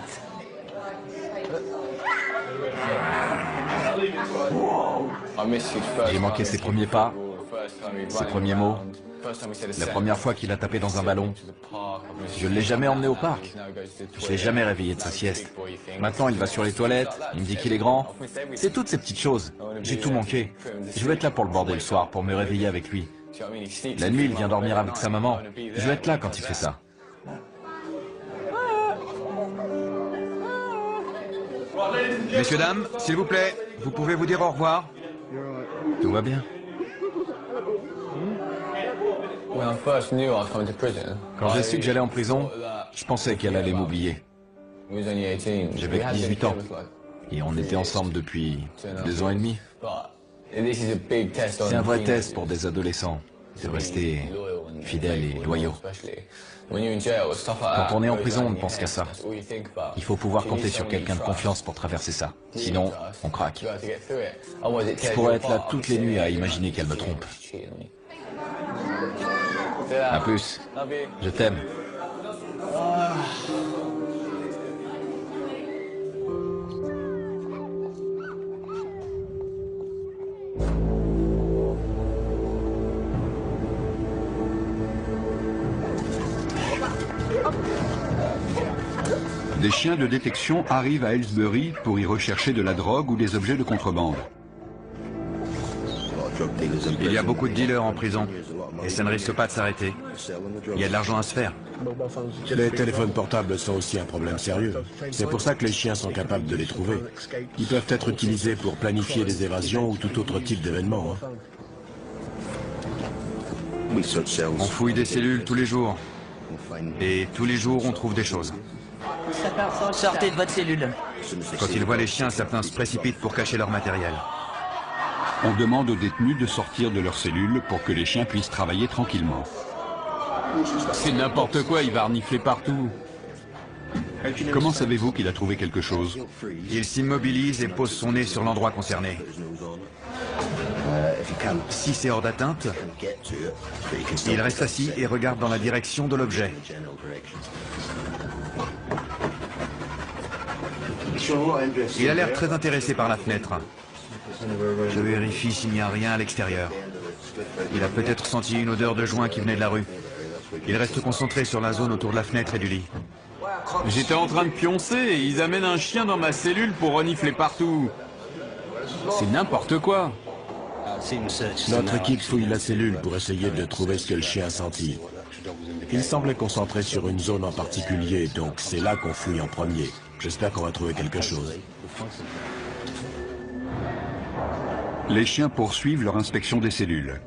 J'ai manqué ses premiers pas, ses premiers mots. La première fois qu'il a tapé dans un ballon. Je ne l'ai jamais emmené au parc. Je ne l'ai jamais réveillé de sa sieste. Maintenant, il va sur les toilettes, il me dit qu'il est grand. C'est toutes ces petites choses. J'ai tout manqué. Je veux être là pour le border le soir, pour me réveiller avec lui. La nuit, il vient dormir avec sa maman. Je veux être là quand il fait ça. Messieurs, dames, s'il vous plaît, vous pouvez vous dire au revoir? Tout va bien. Quand j'ai su que j'allais en prison, je pensais qu'elle allait m'oublier. J'avais 18 ans. Et on était ensemble depuis 2 ans et demi. C'est un vrai test pour des adolescents, de rester fidèles et loyaux. Quand on est en prison, on ne pense qu'à ça. Il faut pouvoir compter sur quelqu'un de confiance pour traverser ça. Sinon, on craque. Je pourrais être là toutes les nuits à imaginer qu'elle me trompe. À plus. Je t'aime. Des chiens de détection arrivent à Aylesbury pour y rechercher de la drogue ou des objets de contrebande. Il y a beaucoup de dealers en prison, et ça ne risque pas de s'arrêter. Il y a de l'argent à se faire. Les téléphones portables sont aussi un problème sérieux. C'est pour ça que les chiens sont capables de les trouver. Ils peuvent être utilisés pour planifier des évasions ou tout autre type d'événement. On fouille des cellules tous les jours. Et tous les jours, on trouve des choses. Sortez de votre cellule. Quand ils voient les chiens, certains se précipitent pour cacher leur matériel. On demande aux détenus de sortir de leur cellule pour que les chiens puissent travailler tranquillement. C'est n'importe quoi, il va renifler partout. Comment savez-vous qu'il a trouvé quelque chose? Il s'immobilise et pose son nez sur l'endroit concerné. Si c'est hors d'atteinte, il reste assis et regarde dans la direction de l'objet. Il a l'air très intéressé par la fenêtre. Je vérifie s'il n'y a rien à l'extérieur. Il a peut-être senti une odeur de joint qui venait de la rue. Il reste concentré sur la zone autour de la fenêtre et du lit. J'étais en train de pioncer et ils amènent un chien dans ma cellule pour renifler partout. C'est n'importe quoi. Notre équipe fouille la cellule pour essayer de trouver ce que le chien a senti. Il semblait concentré sur une zone en particulier, donc c'est là qu'on fouille en premier. J'espère qu'on va trouver quelque chose. Les chiens poursuivent leur inspection des cellules.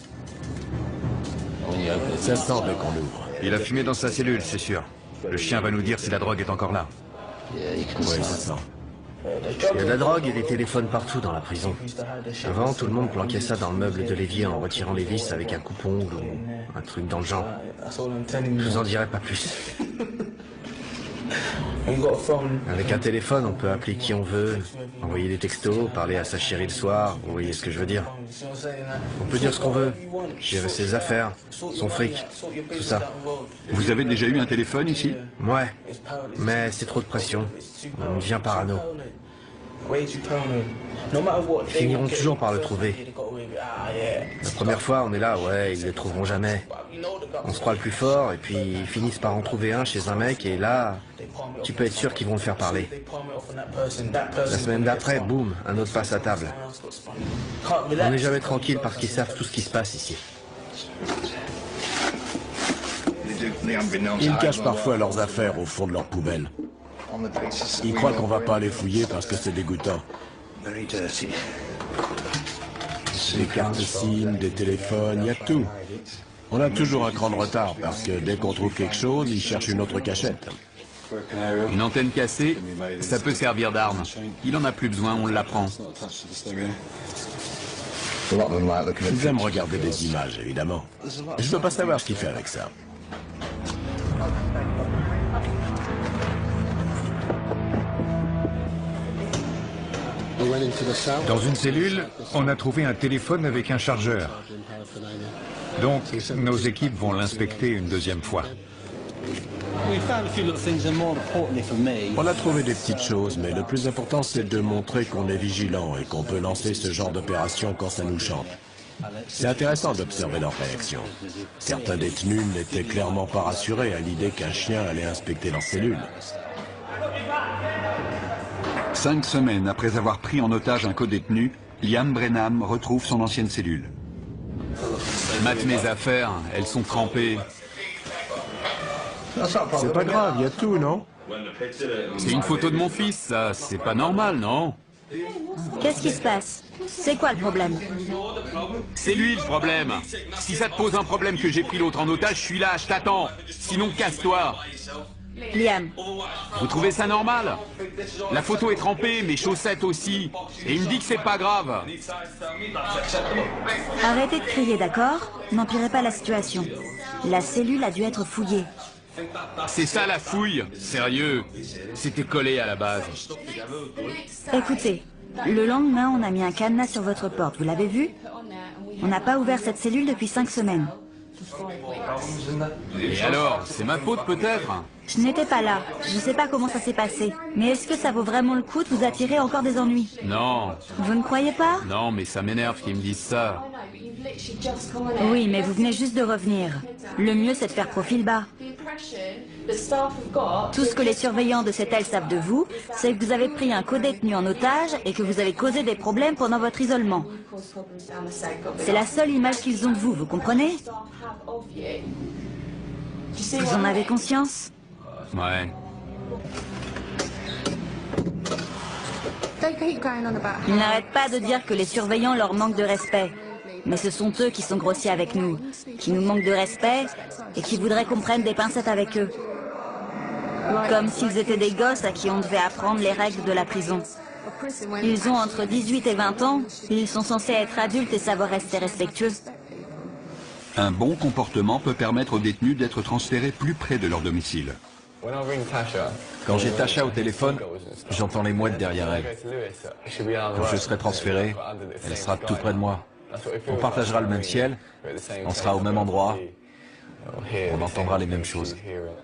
Ça sent dès qu'on ouvre. Il a fumé dans sa cellule, c'est sûr. Le chien va nous dire si la drogue est encore là. Oui, ça sent. Il y a de la drogue et des téléphones partout dans la prison. Avant, tout le monde planquait ça dans le meuble de l'évier en retirant les vis avec un coupon ou un truc dans le genre. Je vous en dirai pas plus. Avec un téléphone, on peut appeler qui on veut, envoyer des textos, parler à sa chérie le soir, vous voyez ce que je veux dire. On peut dire ce qu'on veut, gérer ses affaires, son fric, tout ça. Vous avez déjà eu un téléphone ici? Ouais, mais c'est trop de pression. On devient parano. Ils finiront toujours par le trouver. La première fois, on est là, ouais, ils le trouveront jamais. On se croit le plus fort, et puis ils finissent par en trouver un chez un mec, et là, tu peux être sûr qu'ils vont le faire parler. La semaine d'après, boum, un autre passe à table. On n'est jamais tranquille parce qu'ils savent tout ce qui se passe ici. Ils cachent parfois leurs affaires au fond de leur poubelle. Ils croient qu'on va pas les fouiller parce que c'est dégoûtant. Des cartes SIM, des téléphones, il y a tout. On a toujours un cran de retard parce que dès qu'on trouve quelque chose, ils cherchent une autre cachette. Une antenne cassée, ça peut servir d'arme. Il en a plus besoin, on l'apprend. Ils aiment regarder des images, évidemment. Je veux pas savoir ce qu'il fait avec ça. Dans une cellule, on a trouvé un téléphone avec un chargeur. Donc, nos équipes vont l'inspecter une deuxième fois. On a trouvé des petites choses, mais le plus important, c'est de montrer qu'on est vigilant et qu'on peut lancer ce genre d'opération quand ça nous chante. C'est intéressant d'observer leur réaction. Certains détenus n'étaient clairement pas rassurés à l'idée qu'un chien allait inspecter leur cellule. 5 semaines après avoir pris en otage un codétenu, Liam Brenham retrouve son ancienne cellule. Mate mes affaires, elles sont trempées. C'est pas grave, il y a tout, non? C'est une photo de mon fils, ça. C'est pas normal, non? Qu'est-ce qui se passe? C'est quoi le problème? C'est lui le problème. Si ça te pose un problème que j'ai pris l'autre en otage, je suis là, je t'attends. Sinon, casse-toi. Liam. Vous trouvez ça normal? La photo est trempée, mes chaussettes aussi. Et il me dit que c'est pas grave. Arrêtez de crier, d'accord? N'empirez pas la situation. La cellule a dû être fouillée. C'est ça la fouille? Sérieux? C'était collé à la base. Écoutez, le lendemain, on a mis un cadenas sur votre porte. Vous l'avez vu? On n'a pas ouvert cette cellule depuis 5 semaines. Et alors? C'est ma faute peut-être? Je n'étais pas là. Je ne sais pas comment ça s'est passé. Mais est-ce que ça vaut vraiment le coup de vous attirer encore des ennuis? Non. Vous ne croyez pas? Non, mais ça m'énerve qu'ils me disent ça. Oui, mais vous venez juste de revenir. Le mieux, c'est de faire profil bas. Tout ce que les surveillants de cette aile savent de vous, c'est que vous avez pris un codétenu en otage et que vous avez causé des problèmes pendant votre isolement. C'est la seule image qu'ils ont de vous, vous comprenez? Vous en avez conscience? Ouais. Ils n'arrêtent pas de dire que les surveillants leur manquent de respect. Mais ce sont eux qui sont grossiers avec nous, qui nous manquent de respect et qui voudraient qu'on prenne des pincettes avec eux. Comme s'ils étaient des gosses à qui on devait apprendre les règles de la prison. Ils ont entre 18 et 20 ans, ils sont censés être adultes et savoir rester respectueux. Un bon comportement peut permettre aux détenus d'être transférés plus près de leur domicile. Quand j'ai Tasha au téléphone, j'entends les mouettes derrière elle. Quand je serai transféré, elle sera tout près de moi. On partagera le même ciel, on sera au même endroit, on entendra les mêmes choses.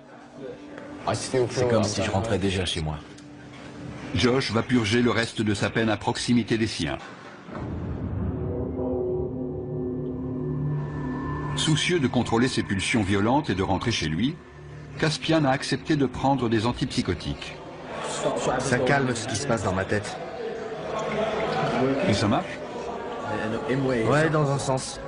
C'est comme si je rentrais déjà chez moi. Josh va purger le reste de sa peine à proximité des siens. Soucieux de contrôler ses pulsions violentes et de rentrer chez lui, Caspian a accepté de prendre des antipsychotiques. Ça calme ce qui se passe dans ma tête. Et ça marche? Ouais, dans un sens.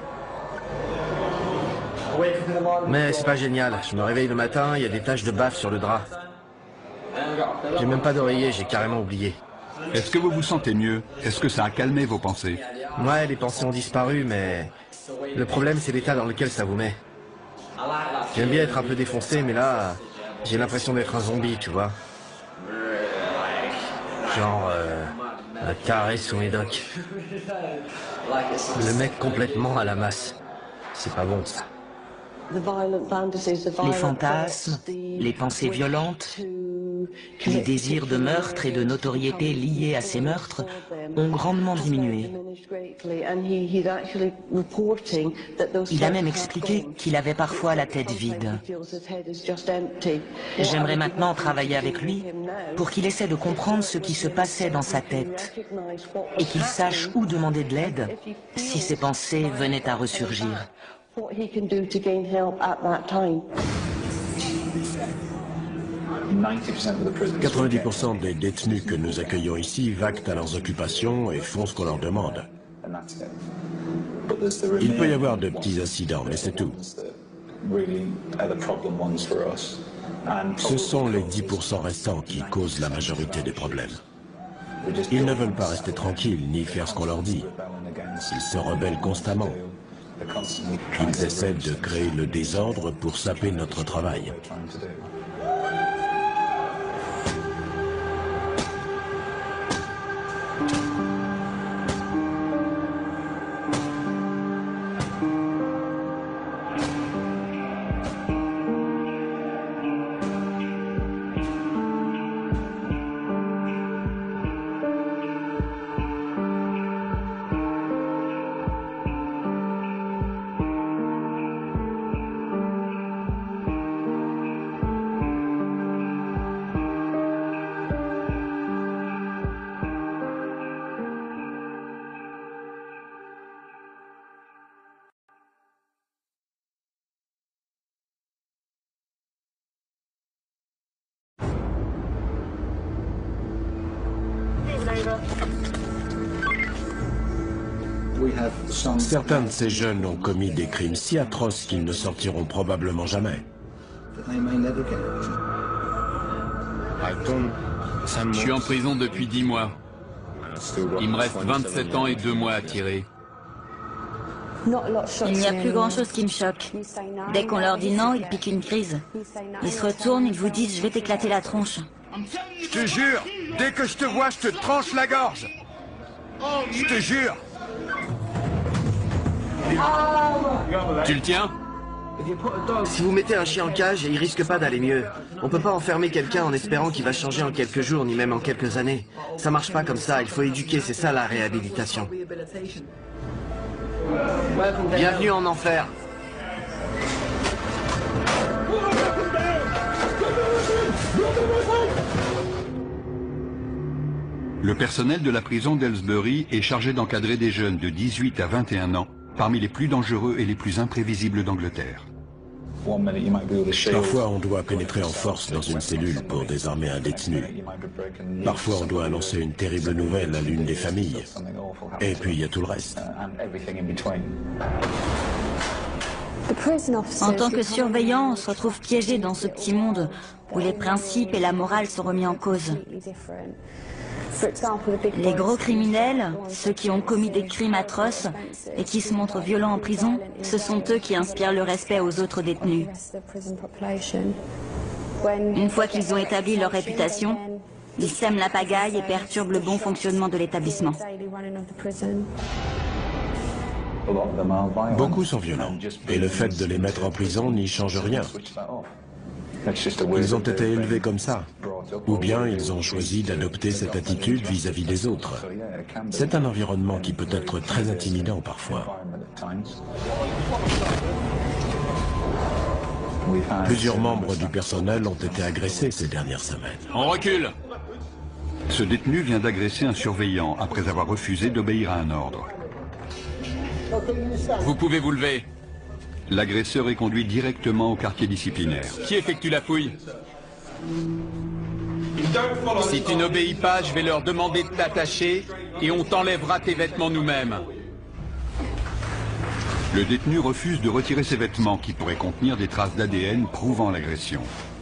Mais c'est pas génial. Je me réveille le matin, il y a des taches de baffe sur le drap. J'ai même pas d'oreiller, j'ai carrément oublié. Est-ce que vous vous sentez mieux? Est-ce que ça a calmé vos pensées? Ouais, les pensées ont disparu, mais le problème c'est l'état dans lequel ça vous met. J'aime bien être un peu défoncé, mais là, j'ai l'impression d'être un zombie, tu vois. Genre, un taré sous médoc. Le mec complètement à la masse. C'est pas bon, ça. Les fantasmes, les pensées violentes, Les désirs de meurtre et de notoriété liés à ces meurtres ont grandement diminué. Il a même expliqué qu'il avait parfois la tête vide. J'aimerais maintenant travailler avec lui pour qu'il essaie de comprendre ce qui se passait dans sa tête et qu'il sache où demander de l'aide si ses pensées venaient à ressurgir. 90% des détenus que nous accueillons ici vaquent à leurs occupations et font ce qu'on leur demande. Il peut y avoir de petits incidents, mais c'est tout. Ce sont les 10% restants qui causent la majorité des problèmes. Ils ne veulent pas rester tranquilles ni faire ce qu'on leur dit. Ils se rebellent constamment. Ils essaient de créer le désordre pour saper notre travail. Certains de ces jeunes ont commis des crimes si atroces qu'ils ne sortiront probablement jamais. Je suis en prison depuis 10 mois. Il me reste 27 ans et 2 mois à tirer. Il n'y a plus grand-chose qui me choque. Dès qu'on leur dit non, ils piquent une crise. Ils se retournent, ils vous disent « je vais t'éclater la tronche ». Je te jure, dès que je te vois, je te tranche la gorge. Je te jure. Tu le tiens? Si vous mettez un chien en cage, il risque pas d'aller mieux. On peut pas enfermer quelqu'un en espérant qu'il va changer en quelques jours, ni même en quelques années. Ça marche pas comme ça, il faut éduquer, c'est ça la réhabilitation. Bienvenue en enfer. Le personnel de la prison d'Aylesbury est chargé d'encadrer des jeunes de 18 à 21 ans, parmi les plus dangereux et les plus imprévisibles d'Angleterre. Parfois, on doit pénétrer en force dans une cellule pour désarmer un détenu. Parfois, on doit annoncer une terrible nouvelle à l'une des familles. Et puis, il y a tout le reste. En tant que surveillant, on se retrouve piégé dans ce petit monde où les principes et la morale sont remis en cause. Les gros criminels, ceux qui ont commis des crimes atroces et qui se montrent violents en prison, ce sont eux qui inspirent le respect aux autres détenus. Une fois qu'ils ont établi leur réputation, ils sèment la pagaille et perturbent le bon fonctionnement de l'établissement. Beaucoup sont violents, et le fait de les mettre en prison n'y change rien. Ils ont été élevés comme ça, ou bien ils ont choisi d'adopter cette attitude vis-à-vis des autres. C'est un environnement qui peut être très intimidant parfois. Plusieurs membres du personnel ont été agressés ces dernières semaines. On recule! Ce détenu vient d'agresser un surveillant après avoir refusé d'obéir à un ordre. Vous pouvez vous lever. L'agresseur est conduit directement au quartier disciplinaire. Qui effectue la fouille? Si tu n'obéis pas, je vais leur demander de t'attacher et on t'enlèvera tes vêtements nous-mêmes. Le détenu refuse de retirer ses vêtements qui pourraient contenir des traces d'ADN prouvant l'agression.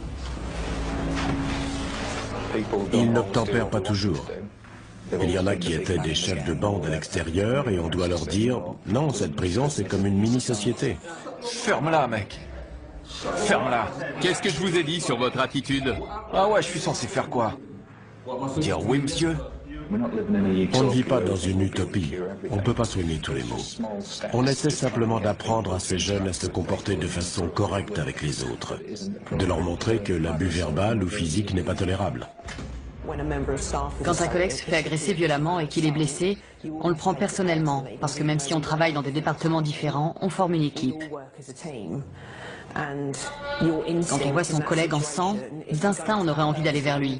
Ils n'obtempèrent pas toujours. Il y en a qui étaient des chefs de bande à l'extérieur et on doit leur dire « Non, cette prison, c'est comme une mini-société. » Ferme-la, mec. Ferme-la. Qu'est-ce que je vous ai dit sur votre attitude? Ah ouais, je suis censé faire quoi? Dire oui, monsieur? On ne vit pas dans une utopie. On ne peut pas soigner tous les maux. On essaie simplement d'apprendre à ces jeunes à se comporter de façon correcte avec les autres. De leur montrer que l'abus verbal ou physique n'est pas tolérable. Quand un collègue se fait agresser violemment et qu'il est blessé, on le prend personnellement, parce que même si on travaille dans des départements différents, on forme une équipe. Quand on voit son collègue en sang, d'instinct on aurait envie d'aller vers lui.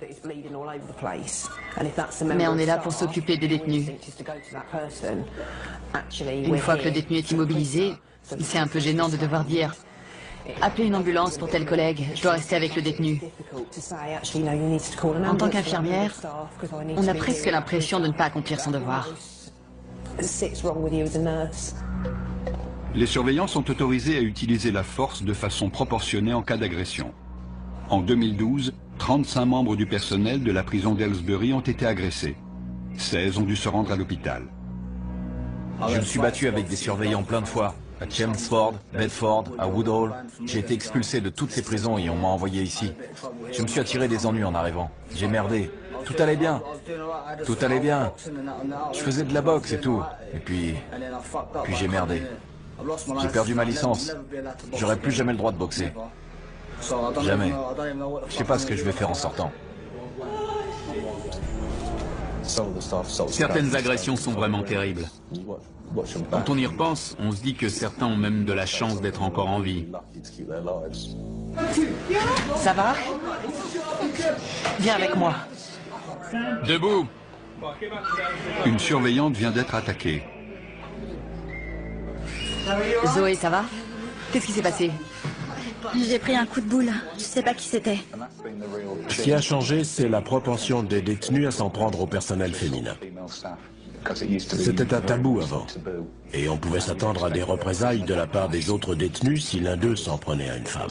Mais on est là pour s'occuper des détenus. Une fois que le détenu est immobilisé, c'est un peu gênant de devoir dire « Appelez une ambulance pour tel collègue, je dois rester avec le détenu ». En tant qu'infirmière, on a presque l'impression de ne pas accomplir son devoir. Les surveillants sont autorisés à utiliser la force de façon proportionnée en cas d'agression. En 2012, 35 membres du personnel de la prison d'Aylesbury ont été agressés. 16 ont dû se rendre à l'hôpital. Je me suis battu avec des surveillants plein de fois. À Chelmsford, Bedford, à Woodhall. J'ai été expulsé de toutes ces prisons et on m'a envoyé ici. Je me suis attiré des ennuis en arrivant. J'ai merdé. Tout allait bien. Tout allait bien. Je faisais de la boxe et tout. Et puis j'ai merdé. J'ai perdu ma licence. J'aurai plus jamais le droit de boxer. Jamais. Je sais pas ce que je vais faire en sortant. Certaines agressions sont vraiment terribles. Quand on y repense, on se dit que certains ont même de la chance d'être encore en vie. Ça va? Viens avec moi. Debout! Une surveillante vient d'être attaquée. Zoé, ça va? Qu'est-ce qui s'est passé? J'ai pris un coup de boule. Je sais pas qui c'était. Ce qui a changé, c'est la propension des détenus à s'en prendre au personnel féminin. C'était un tabou avant. Et on pouvait s'attendre à des représailles de la part des autres détenus si l'un d'eux s'en prenait à une femme.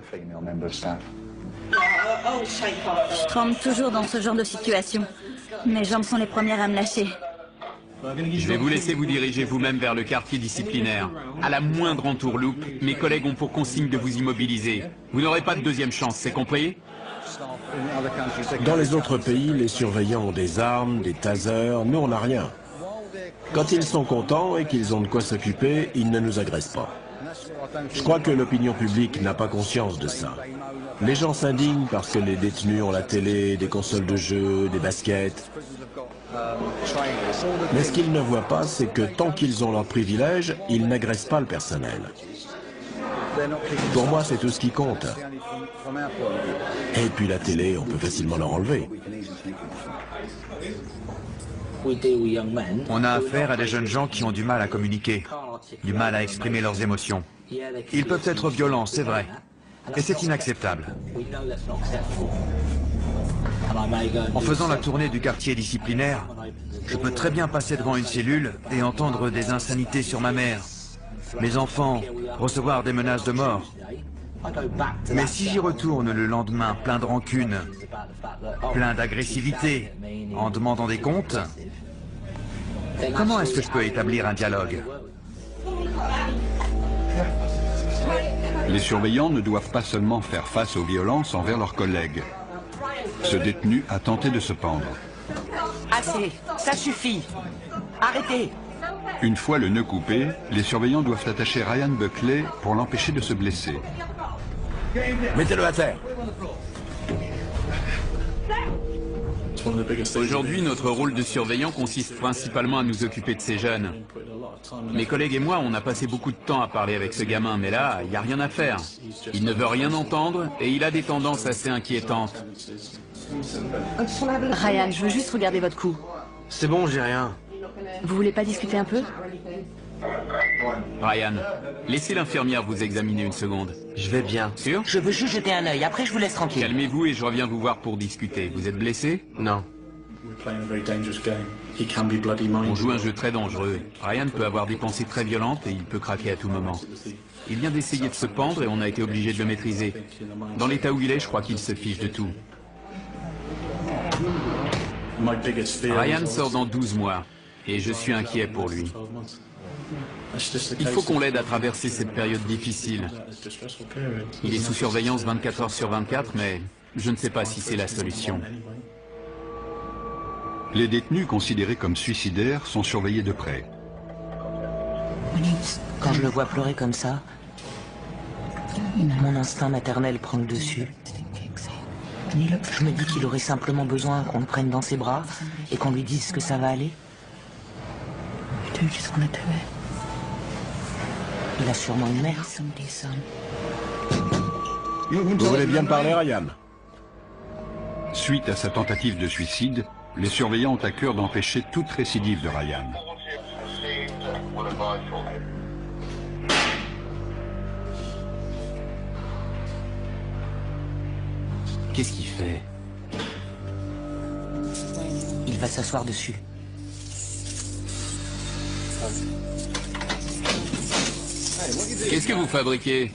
Je tremble toujours dans ce genre de situation. Mes jambes sont les premières à me lâcher. Je vais vous laisser vous diriger vous-même vers le quartier disciplinaire. À la moindre entourloupe, mes collègues ont pour consigne de vous immobiliser. Vous n'aurez pas de deuxième chance, c'est compris? Dans les autres pays, les surveillants ont des armes, des tasers, nous on n'a rien. Quand ils sont contents et qu'ils ont de quoi s'occuper, ils ne nous agressent pas. Je crois que l'opinion publique n'a pas conscience de ça. Les gens s'indignent parce que les détenus ont la télé, des consoles de jeux, des baskets. Mais ce qu'ils ne voient pas, c'est que tant qu'ils ont leurs privilèges, ils n'agressent pas le personnel. Pour moi, c'est tout ce qui compte. Et puis la télé, on peut facilement leur enlever. On a affaire à des jeunes gens qui ont du mal à communiquer, du mal à exprimer leurs émotions. Ils peuvent être violents, c'est vrai. Et c'est inacceptable. En faisant la tournée du quartier disciplinaire, je peux très bien passer devant une cellule et entendre des insanités sur ma mère, mes enfants, recevoir des menaces de mort. Mais si j'y retourne le lendemain plein de rancune, plein d'agressivité, en demandant des comptes, comment est-ce que je peux établir un dialogue? Les surveillants ne doivent pas seulement faire face aux violences envers leurs collègues. Ce détenu a tenté de se pendre. Assez, ça suffit. Arrêtez. Une fois le nœud coupé, les surveillants doivent attacher Ryan Buckley pour l'empêcher de se blesser. Mettez-le à terre. Aujourd'hui, notre rôle de surveillant consiste principalement à nous occuper de ces jeunes. Mes collègues et moi, on a passé beaucoup de temps à parler avec ce gamin, mais là, il n'y a rien à faire. Il ne veut rien entendre et il a des tendances assez inquiétantes. Ryan, je veux juste regarder votre cou. C'est bon, j'ai rien. Vous voulez pas discuter un peu? Ryan, laissez l'infirmière vous examiner une seconde. Je vais bien. Sûr? Je veux juste jeter un œil, après je vous laisse tranquille. Calmez-vous et je reviens vous voir pour discuter. Vous êtes blessé? Non. On joue un jeu très dangereux. Ryan peut avoir des pensées très violentes et il peut craquer à tout moment. Il vient d'essayer de se pendre et on a été obligé de le maîtriser. Dans l'état où il est, je crois qu'il se fiche de tout. Ryan sort dans 12 mois et je suis inquiet pour lui. Il faut qu'on l'aide à traverser cette période difficile. Il est sous surveillance 24 heures sur 24, mais je ne sais pas si c'est la solution. Les détenus considérés comme suicidaires sont surveillés de près. Quand je le vois pleurer comme ça, mon instinct maternel prend le dessus. Je me dis qu'il aurait simplement besoin qu'on le prenne dans ses bras et qu'on lui dise que ça va aller. Il a sûrement une mère. Vous voulez bien me parler, Ryan? Suite à sa tentative de suicide, les surveillants ont à cœur d'empêcher toute récidive de Ryan. Qu'est-ce qu'il fait? Il va s'asseoir dessus. Qu'est-ce que vous fabriquez?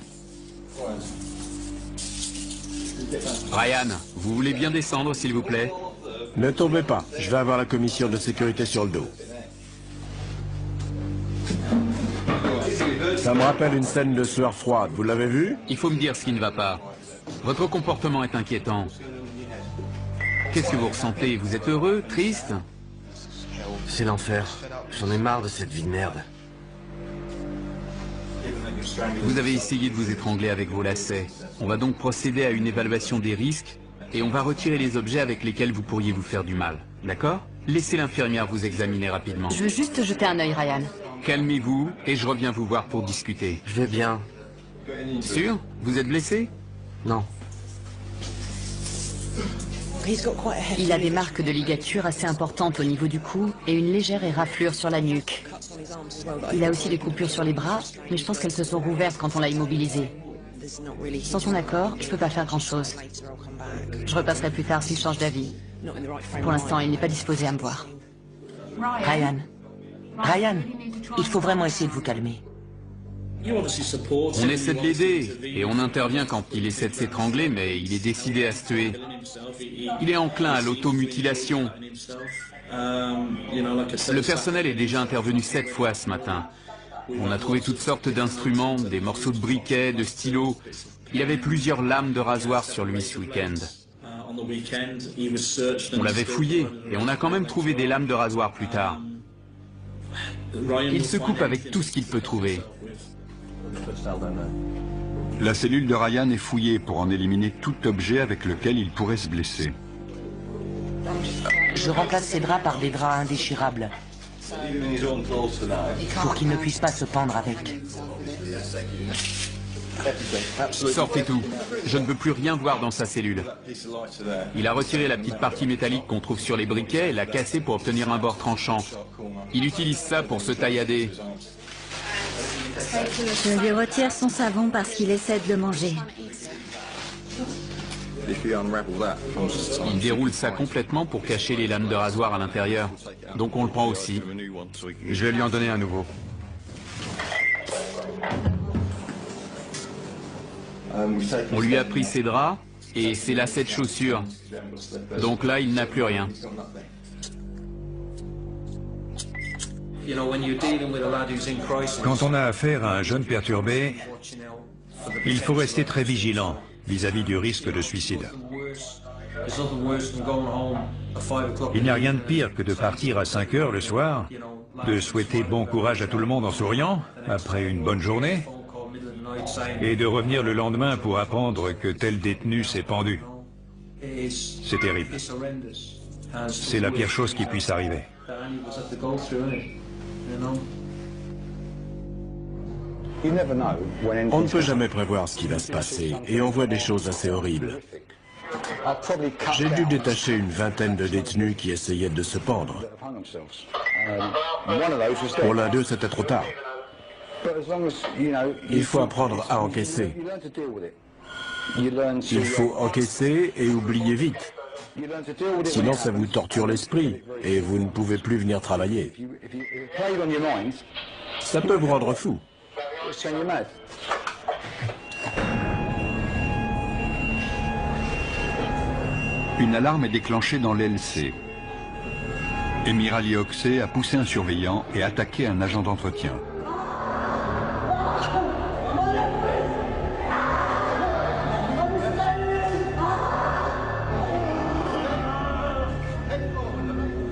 Ryan, vous voulez bien descendre, s'il vous plaît? Ne tombez pas, je vais avoir la commission de sécurité sur le dos. Ça me rappelle une scène de sueur froide, vous l'avez vu? Il faut me dire ce qui ne va pas. Votre comportement est inquiétant. Qu'est-ce que vous ressentez? Vous êtes heureux? Triste? C'est l'enfer. J'en ai marre de cette vie de merde. Vous avez essayé de vous étrangler avec vos lacets. On va donc procéder à une évaluation des risques et on va retirer les objets avec lesquels vous pourriez vous faire du mal. D'accord? Laissez l'infirmière vous examiner rapidement. Je veux juste jeter un œil, Ryan. Calmez-vous et je reviens vous voir pour discuter. Je vais bien. Sûr? Vous êtes blessé? Non. Il a des marques de ligature assez importantes au niveau du cou et une légère éraflure sur la nuque. Il a aussi des coupures sur les bras, mais je pense qu'elles se sont rouvertes quand on l'a immobilisé. Sans son accord, je peux pas faire grand-chose. Je repasserai plus tard s'il change d'avis. Pour l'instant, il n'est pas disposé à me voir. Ryan. Ryan, il faut vraiment essayer de vous calmer. On essaie de l'aider et on intervient quand il essaie de s'étrangler, mais il est décidé à se tuer. Il est enclin à l'automutilation. Le personnel est déjà intervenu 7 fois ce matin. On a trouvé toutes sortes d'instruments, des morceaux de briquet, de stylos. Il avait plusieurs lames de rasoir sur lui ce week-end. On l'avait fouillé et on a quand même trouvé des lames de rasoir plus tard. Il se coupe avec tout ce qu'il peut trouver. La cellule de Ryan est fouillée pour en éliminer tout objet avec lequel il pourrait se blesser. Je remplace ses draps par des draps indéchirables. Pour qu'il ne puisse pas se pendre avec. Sortez tout. Je ne veux plus rien voir dans sa cellule. Il a retiré la petite partie métallique qu'on trouve sur les briquets et l'a cassée pour obtenir un bord tranchant. Il utilise ça pour se taillader. Je lui retire son savon parce qu'il essaie de le manger. Il déroule ça complètement pour cacher les lames de rasoir à l'intérieur. Donc on le prend aussi. Je vais lui en donner un nouveau. On lui a pris ses draps et ses lacets de chaussures. Donc là, il n'a plus rien. Quand on a affaire à un jeune perturbé, il faut rester très vigilant vis-à-vis du risque de suicide. Il n'y a rien de pire que de partir à 5 heures le soir, de souhaiter bon courage à tout le monde en souriant, après une bonne journée, et de revenir le lendemain pour apprendre que tel détenu s'est pendu. C'est terrible. C'est la pire chose qui puisse arriver. On ne peut jamais prévoir ce qui va se passer, et on voit des choses assez horribles. J'ai dû détacher une vingtaine de détenus qui essayaient de se pendre. Pour l'un d'eux, c'était trop tard. Il faut apprendre à encaisser. Il faut encaisser et oublier vite. Sinon, ça vous torture l'esprit, et vous ne pouvez plus venir travailler. Ça peut vous rendre fou. Une alarme est déclenchée dans l'LC. Emirali Oxey a poussé un surveillant et attaqué un agent d'entretien.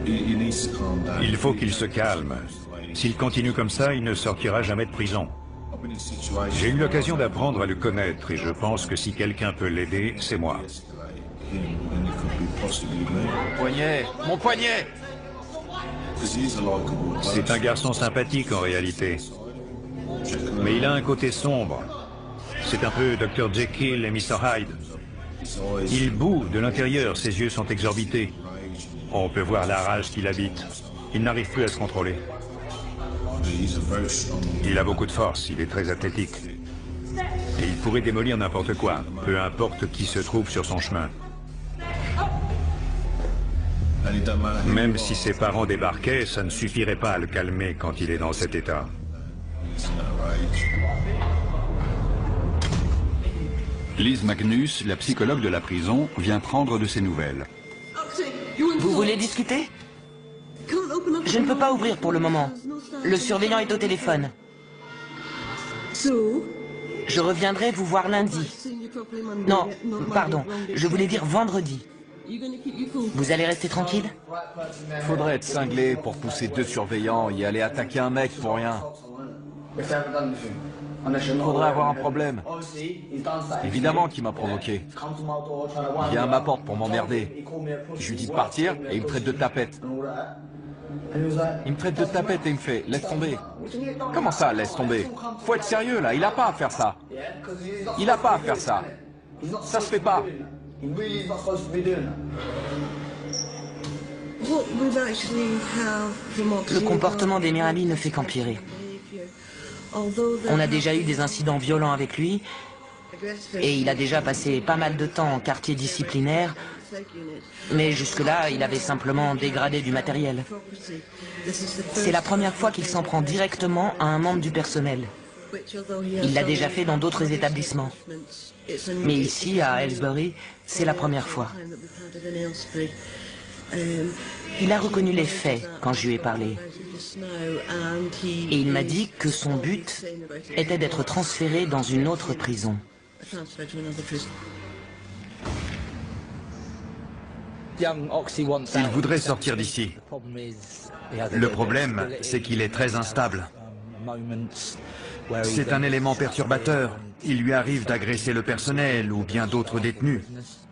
Il faut qu'il se calme. S'il continue comme ça, il ne sortira jamais de prison. J'ai eu l'occasion d'apprendre à le connaître et je pense que si quelqu'un peut l'aider, c'est moi. Mon poignet! Mon poignet! C'est un garçon sympathique en réalité. Mais il a un côté sombre. C'est un peu Dr. Jekyll et Mr. Hyde. Il bout de l'intérieur, ses yeux sont exorbités. On peut voir la rage qu'il habite. Il n'arrive plus à se contrôler. Il a beaucoup de force, il est très athlétique. Et il pourrait démolir n'importe quoi, peu importe qui se trouve sur son chemin. Même si ses parents débarquaient, ça ne suffirait pas à le calmer quand il est dans cet état. Liz Magnus, la psychologue de la prison, vient prendre de ses nouvelles. Vous voulez discuter? Je ne peux pas ouvrir pour le moment. Le surveillant est au téléphone. Je reviendrai vous voir lundi. Non, pardon, je voulais dire vendredi. Vous allez rester tranquille? Faudrait être cinglé pour pousser 2 surveillants et aller attaquer un mec pour rien. Faudrait avoir un problème. Évidemment qu'il m'a provoqué. Il vient à ma porte pour m'emmerder. Je lui dis de partir et il me traite de tapette. Il me traite de tapette et il me fait « laisse tomber ». Comment ça, laisse tomber? Faut être sérieux là, il a pas à faire ça. Il a pas à faire ça. Ça se fait pas. Le comportement d'Emir Ali ne fait qu'empirer. On a déjà eu des incidents violents avec lui et il a déjà passé pas mal de temps en quartier disciplinaire, mais jusque-là, il avait simplement dégradé du matériel. C'est la première fois qu'il s'en prend directement à un membre du personnel. Il l'a déjà fait dans d'autres établissements. Mais ici, à Aylesbury, c'est la première fois. Il a reconnu les faits quand je lui ai parlé. Et il m'a dit que son but était d'être transféré dans une autre prison. Il voudrait sortir d'ici. Le problème, c'est qu'il est très instable. C'est un élément perturbateur. Il lui arrive d'agresser le personnel ou bien d'autres détenus.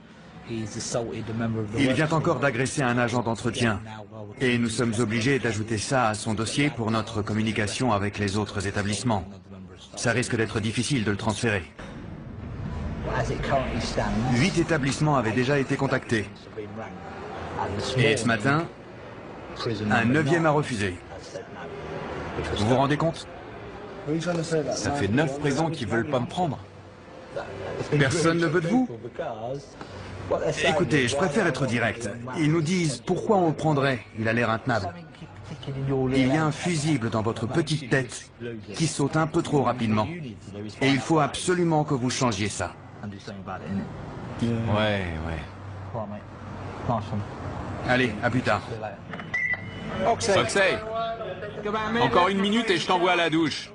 Il vient encore d'agresser un agent d'entretien. Et nous sommes obligés d'ajouter ça à son dossier pour notre communication avec les autres établissements. Ça risque d'être difficile de le transférer. 8 établissements avaient déjà été contactés. Et ce matin, un 9e a refusé. Vous vous rendez compte? Ça fait 9 prisons qui veulent pas me prendre. Personne ne veut de vous? Écoutez, je préfère être direct. Ils nous disent pourquoi on le prendrait. Il a l'air intenable. Il y a un fusible dans votre petite tête qui saute un peu trop rapidement. Et il faut absolument que vous changiez ça. Ouais. Allez, à plus tard. Oxey, encore 1 minute et je t'envoie à la douche.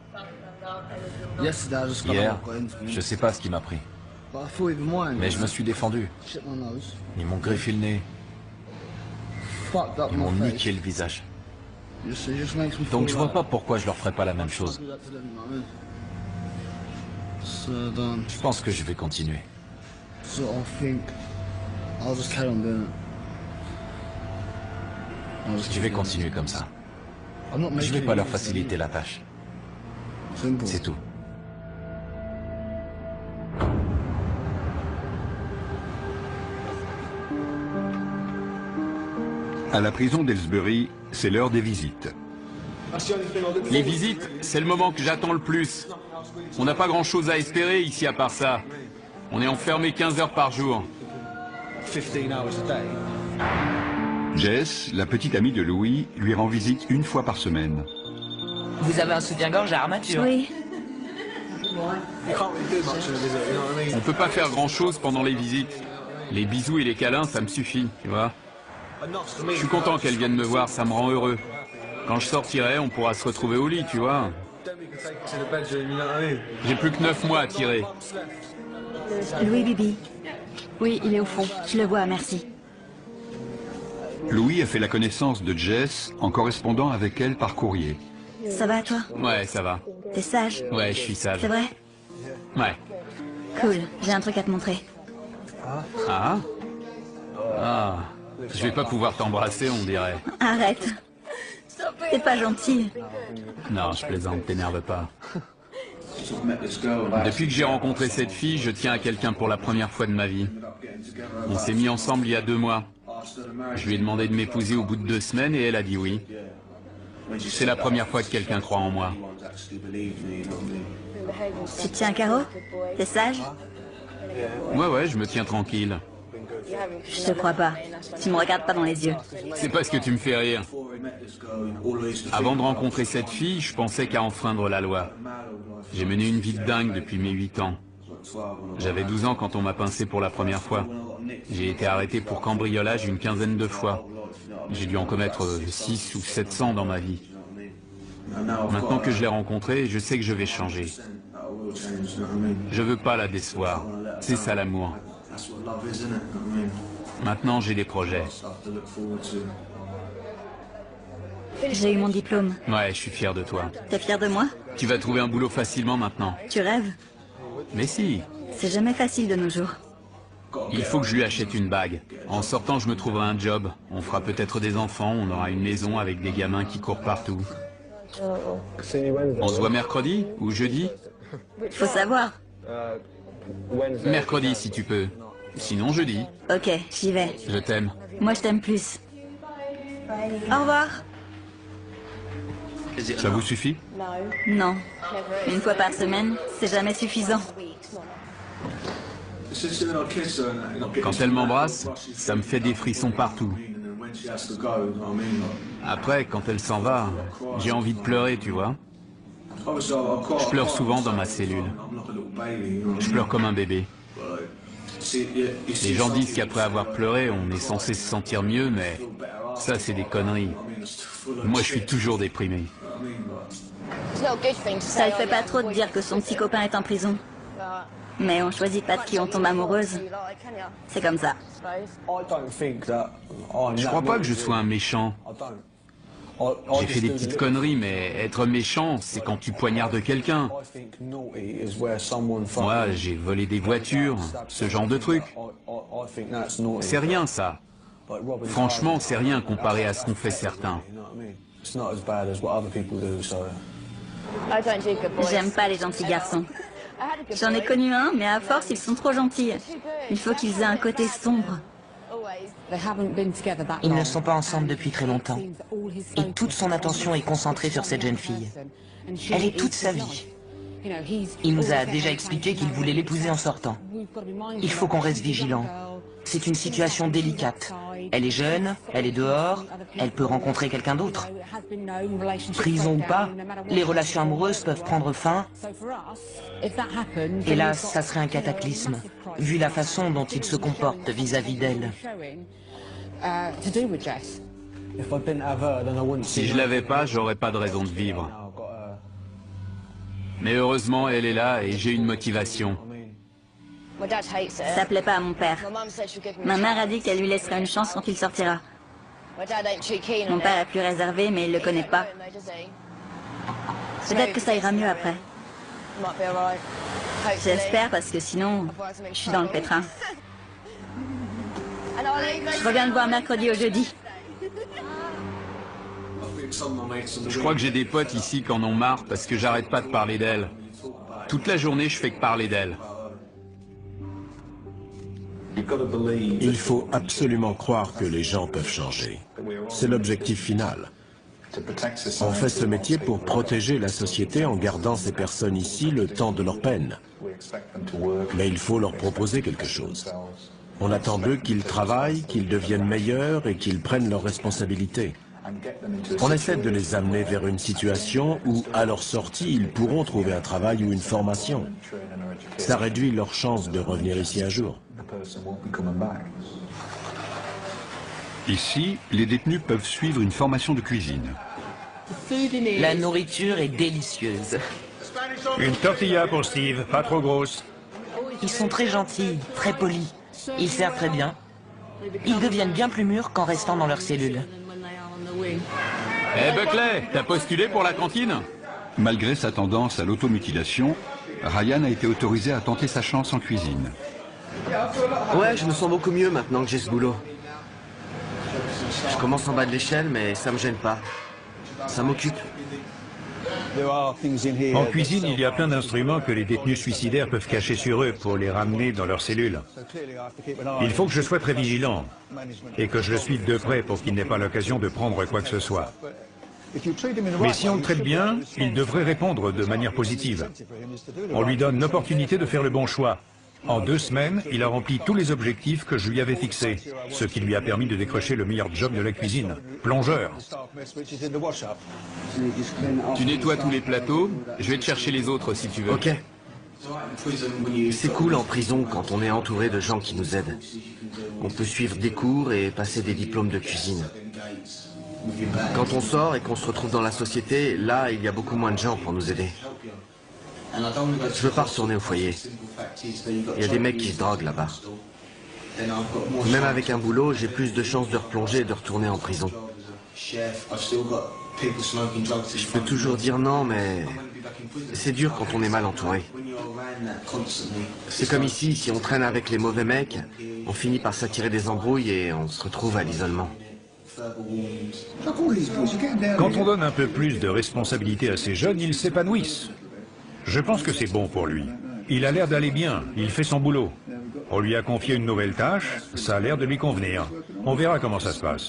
Hier, je sais pas ce qui m'a pris. Mais je me suis défendu. Ils m'ont griffé le nez. Ils m'ont niqué le visage. Donc je vois pas pourquoi je leur ferais pas la même chose. Je pense que je vais continuer. Je vais continuer comme ça. Je vais pas leur faciliter la tâche. C'est tout. À la prison d'Aylesbury, c'est l'heure des visites. Les visites, c'est le moment que j'attends le plus. On n'a pas grand-chose à espérer ici à part ça. On est enfermé 15 heures par jour. Jess, la petite amie de Louis, lui rend visite 1 fois par semaine. Vous avez un soutien-gorge à armature? Oui. On peut pas faire grand-chose pendant les visites. Les bisous et les câlins, ça me suffit, tu vois. Je suis content qu'elle vienne me voir, ça me rend heureux. Quand je sortirai, on pourra se retrouver au lit, tu vois. J'ai plus que 9 mois à tirer. Louis Bibi. Oui, il est au fond. Je le vois, merci. Louis a fait la connaissance de Jess en correspondant avec elle par courrier. Ça va, toi? Ouais, ça va. T'es sage? Ouais, je suis sage. C'est vrai? Ouais. Cool, j'ai un truc à te montrer. Ah? Ah. Je vais pas pouvoir t'embrasser, on dirait. Arrête. T'es pas gentil. Non, je plaisante, t'énerve pas. Depuis que j'ai rencontré cette fille, je tiens à quelqu'un pour la première fois de ma vie. On s'est mis ensemble il y a 2 mois. Je lui ai demandé de m'épouser au bout de 2 semaines et elle a dit oui. C'est la première fois que quelqu'un croit en moi. Tu te tiens un carreau? T'es sage? Ouais, je me tiens tranquille. Je te crois pas. Tu me regardes pas dans les yeux. C'est parce que tu me fais rire. Avant de rencontrer cette fille, je pensais qu'à enfreindre la loi. J'ai mené une vie de dingue depuis mes 8 ans. J'avais 12 ans quand on m'a pincé pour la première fois. J'ai été arrêté pour cambriolage une 15aine de fois. J'ai dû en commettre 600 ou 700 dans ma vie. Maintenant que je l'ai rencontrée, je sais que je vais changer. Je veux pas la décevoir. C'est ça l'amour. Maintenant, j'ai des projets. J'ai eu mon diplôme. Ouais, je suis fier de toi. T'es fier de moi? Tu vas trouver un boulot facilement maintenant. Tu rêves? Mais si. C'est jamais facile de nos jours. Il faut que je lui achète une bague. En sortant, je me trouverai un job. On fera peut-être des enfants, on aura une maison avec des gamins qui courent partout. On se voit mercredi ou jeudi? Faut savoir. Mercredi si tu peux. Sinon jeudi. Ok, j'y vais. Je t'aime. Moi je t'aime plus. Au revoir. Ça vous suffit? Non. 1 fois par semaine, c'est jamais suffisant. Quand elle m'embrasse, ça me fait des frissons partout. Après, quand elle s'en va, j'ai envie de pleurer, tu vois. Je pleure souvent dans ma cellule. Je pleure comme un bébé. Les gens disent qu'après avoir pleuré, on est censé se sentir mieux, mais ça, c'est des conneries. Moi, je suis toujours déprimé. Ça le fait pas trop de dire que son petit copain est en prison. Mais on choisit pas de qui on tombe amoureuse. C'est comme ça. Je crois pas que je sois un méchant. J'ai fait des petites conneries, mais être méchant, c'est quand tu poignardes quelqu'un. Moi, j'ai volé des voitures, ce genre de truc. C'est rien, ça. Franchement, c'est rien comparé à ce qu'ont fait certains. J'aime pas les gentils garçons. J'en ai connu un, mais à force, ils sont trop gentils. Il faut qu'ils aient un côté sombre. Ils ne sont pas ensemble depuis très longtemps. Et toute son attention est concentrée sur cette jeune fille. Elle est toute sa vie. Il nous a déjà expliqué qu'il voulait l'épouser en sortant. Il faut qu'on reste vigilant. C'est une situation délicate. Elle est jeune, elle est dehors, elle peut rencontrer quelqu'un d'autre. Prison ou pas, les relations amoureuses peuvent prendre fin. Et là, ça serait un cataclysme, vu la façon dont il se comporte vis-à-vis d'elle. Si je l'avais pas, j'aurais pas de raison de vivre. Mais heureusement, elle est là et j'ai une motivation. Ça plaît pas à mon père. Ma mère a dit qu'elle lui laisserait une chance quand il sortira. Mon père est plus réservé, mais il le connaît pas. Peut-être que ça ira mieux après. J'espère, parce que sinon, je suis dans le pétrin. Je reviens te voir mercredi au jeudi. Je crois que j'ai des potes ici qui en ont marre parce que j'arrête pas de parler d'elle. Toute la journée, je fais que parler d'elle. Il faut absolument croire que les gens peuvent changer. C'est l'objectif final. On fait ce métier pour protéger la société en gardant ces personnes ici le temps de leur peine. Mais il faut leur proposer quelque chose. On attend d'eux qu'ils travaillent, qu'ils deviennent meilleurs et qu'ils prennent leurs responsabilités. On essaie de les amener vers une situation où, à leur sortie, ils pourront trouver un travail ou une formation. Ça réduit leurs chances de revenir ici un jour. Ici, les détenus peuvent suivre une formation de cuisine. La nourriture est délicieuse. Une tortilla pour Steve, pas trop grosse. Ils sont très gentils, très polis. Ils servent très bien. Ils deviennent bien plus mûrs qu'en restant dans leur cellule. Eh Buckley, t'as postulé pour la cantine? Malgré sa tendance à l'automutilation, Ryan a été autorisé à tenter sa chance en cuisine. Ouais, je me sens beaucoup mieux maintenant que j'ai ce boulot. Je commence en bas de l'échelle, mais ça me gêne pas. Ça m'occupe. En cuisine, il y a plein d'instruments que les détenus suicidaires peuvent cacher sur eux pour les ramener dans leurs cellules. Il faut que je sois très vigilant et que je le suive de près pour qu'il n'ait pas l'occasion de prendre quoi que ce soit. Mais si on le traite bien, il devrait répondre de manière positive. On lui donne l'opportunité de faire le bon choix. En 2 semaines, il a rempli tous les objectifs que je lui avais fixés, ce qui lui a permis de décrocher le meilleur job de la cuisine, plongeur. Tu nettoies tous les plateaux, je vais te chercher les autres si tu veux. Ok. C'est cool en prison quand on est entouré de gens qui nous aident. On peut suivre des cours et passer des diplômes de cuisine. Quand on sort et qu'on se retrouve dans la société, là, il y a beaucoup moins de gens pour nous aider. Je veux pas retourner au foyer. Il y a des mecs qui se droguent là-bas. Même avec un boulot, j'ai plus de chances de replonger et de retourner en prison. Je peux toujours dire non, mais c'est dur quand on est mal entouré. C'est comme ici, si on traîne avec les mauvais mecs, on finit par s'attirer des embrouilles et on se retrouve à l'isolement. Quand on donne un peu plus de responsabilité à ces jeunes, ils s'épanouissent. Je pense que c'est bon pour lui. Il a l'air d'aller bien, il fait son boulot. On lui a confié une nouvelle tâche, ça a l'air de lui convenir. On verra comment ça se passe.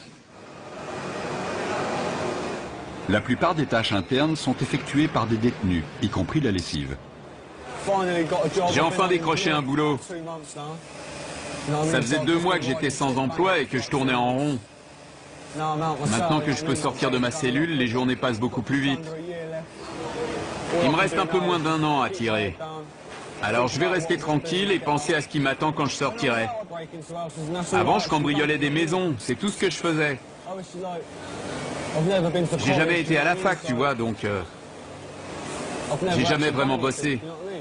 La plupart des tâches internes sont effectuées par des détenus, y compris la lessive. J'ai enfin décroché un boulot. Ça faisait 2 mois que j'étais sans emploi et que je tournais en rond. Maintenant que je peux sortir de ma cellule, les journées passent beaucoup plus vite. Il me reste un peu moins d'1 an à tirer. Alors je vais rester tranquille et penser à ce qui m'attend quand je sortirai. Avant, je cambriolais des maisons, c'est tout ce que je faisais. J'ai jamais été à la fac, tu vois, donc... j'ai jamais vraiment bossé.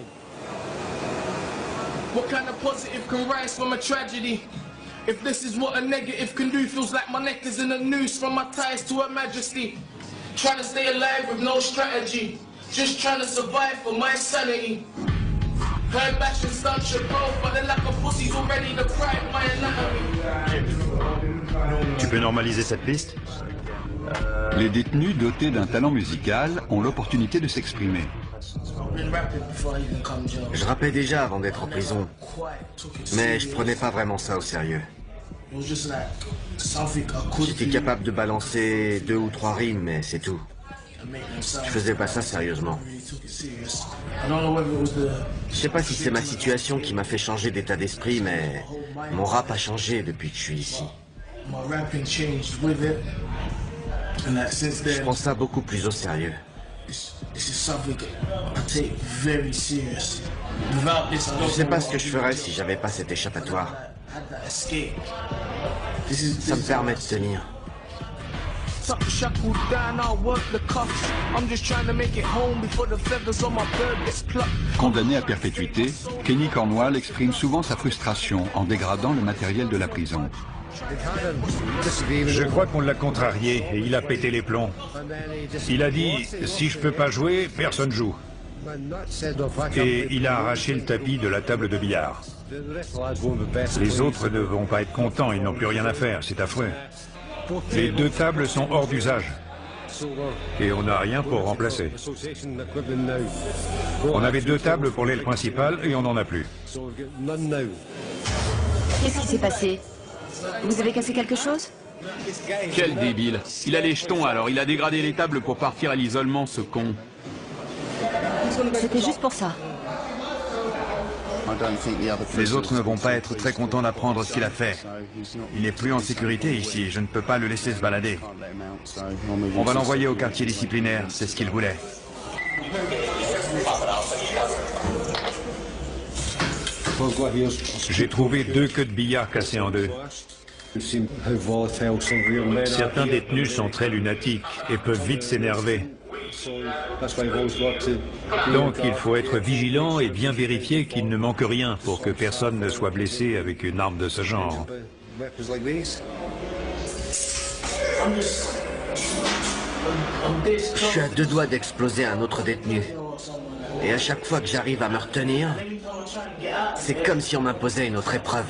What kind of positive can rise from a tragedy? If this is what a negative can do, feels like my neck is in a noose from my ties to Her Majesty. Trying to stay alive with no strategy, just trying to survive for my sanity. Heard bash and stunt your bro, but then like a pussy's already the pride of my anatomy. Tu peux normaliser cette piste? Les détenus dotés d'un talent musical ont l'opportunité de s'exprimer. Je rappais déjà avant d'être en prison, mais je prenais pas vraiment ça au sérieux. J'étais capable de balancer 2 ou 3 rimes, mais c'est tout. Je faisais pas ça sérieusement. Je sais pas si c'est ma situation qui m'a fait changer d'état d'esprit, mais mon rap a changé depuis que je suis ici. Je prends ça beaucoup plus au sérieux. Je sais pas ce que je ferais si j'avais pas cet échappatoire. Ça me permet de tenir. Condamné à perpétuité, Kenny Cornwall exprime souvent sa frustration en dégradant le matériel de la prison. Je crois qu'on l'a contrarié et il a pété les plombs. Il a dit « si je peux pas jouer, personne joue ». Et il a arraché le tapis de la table de billard. Les autres ne vont pas être contents, ils n'ont plus rien à faire, c'est affreux. Les 2 tables sont hors d'usage. Et on n'a rien pour remplacer. On avait 2 tables pour l'aile principale et on n'en a plus. Qu'est-ce qui s'est passé? Vous avez cassé quelque chose? Quel débile. Il a les jetons, alors il a dégradé les tables pour partir à l'isolement, ce con. C'était juste pour ça. Les autres ne vont pas être très contents d'apprendre ce qu'il a fait. Il n'est plus en sécurité ici, je ne peux pas le laisser se balader. On va l'envoyer au quartier disciplinaire, c'est ce qu'il voulait. J'ai trouvé 2 queues de billard cassées en 2. Certains détenus sont très lunatiques et peuvent vite s'énerver. Donc il faut être vigilant et bien vérifier qu'il ne manque rien pour que personne ne soit blessé avec une arme de ce genre. Je suis à 2 doigts d'exploser un autre détenu. Et à chaque fois que j'arrive à me retenir, c'est comme si on m'imposait une autre épreuve.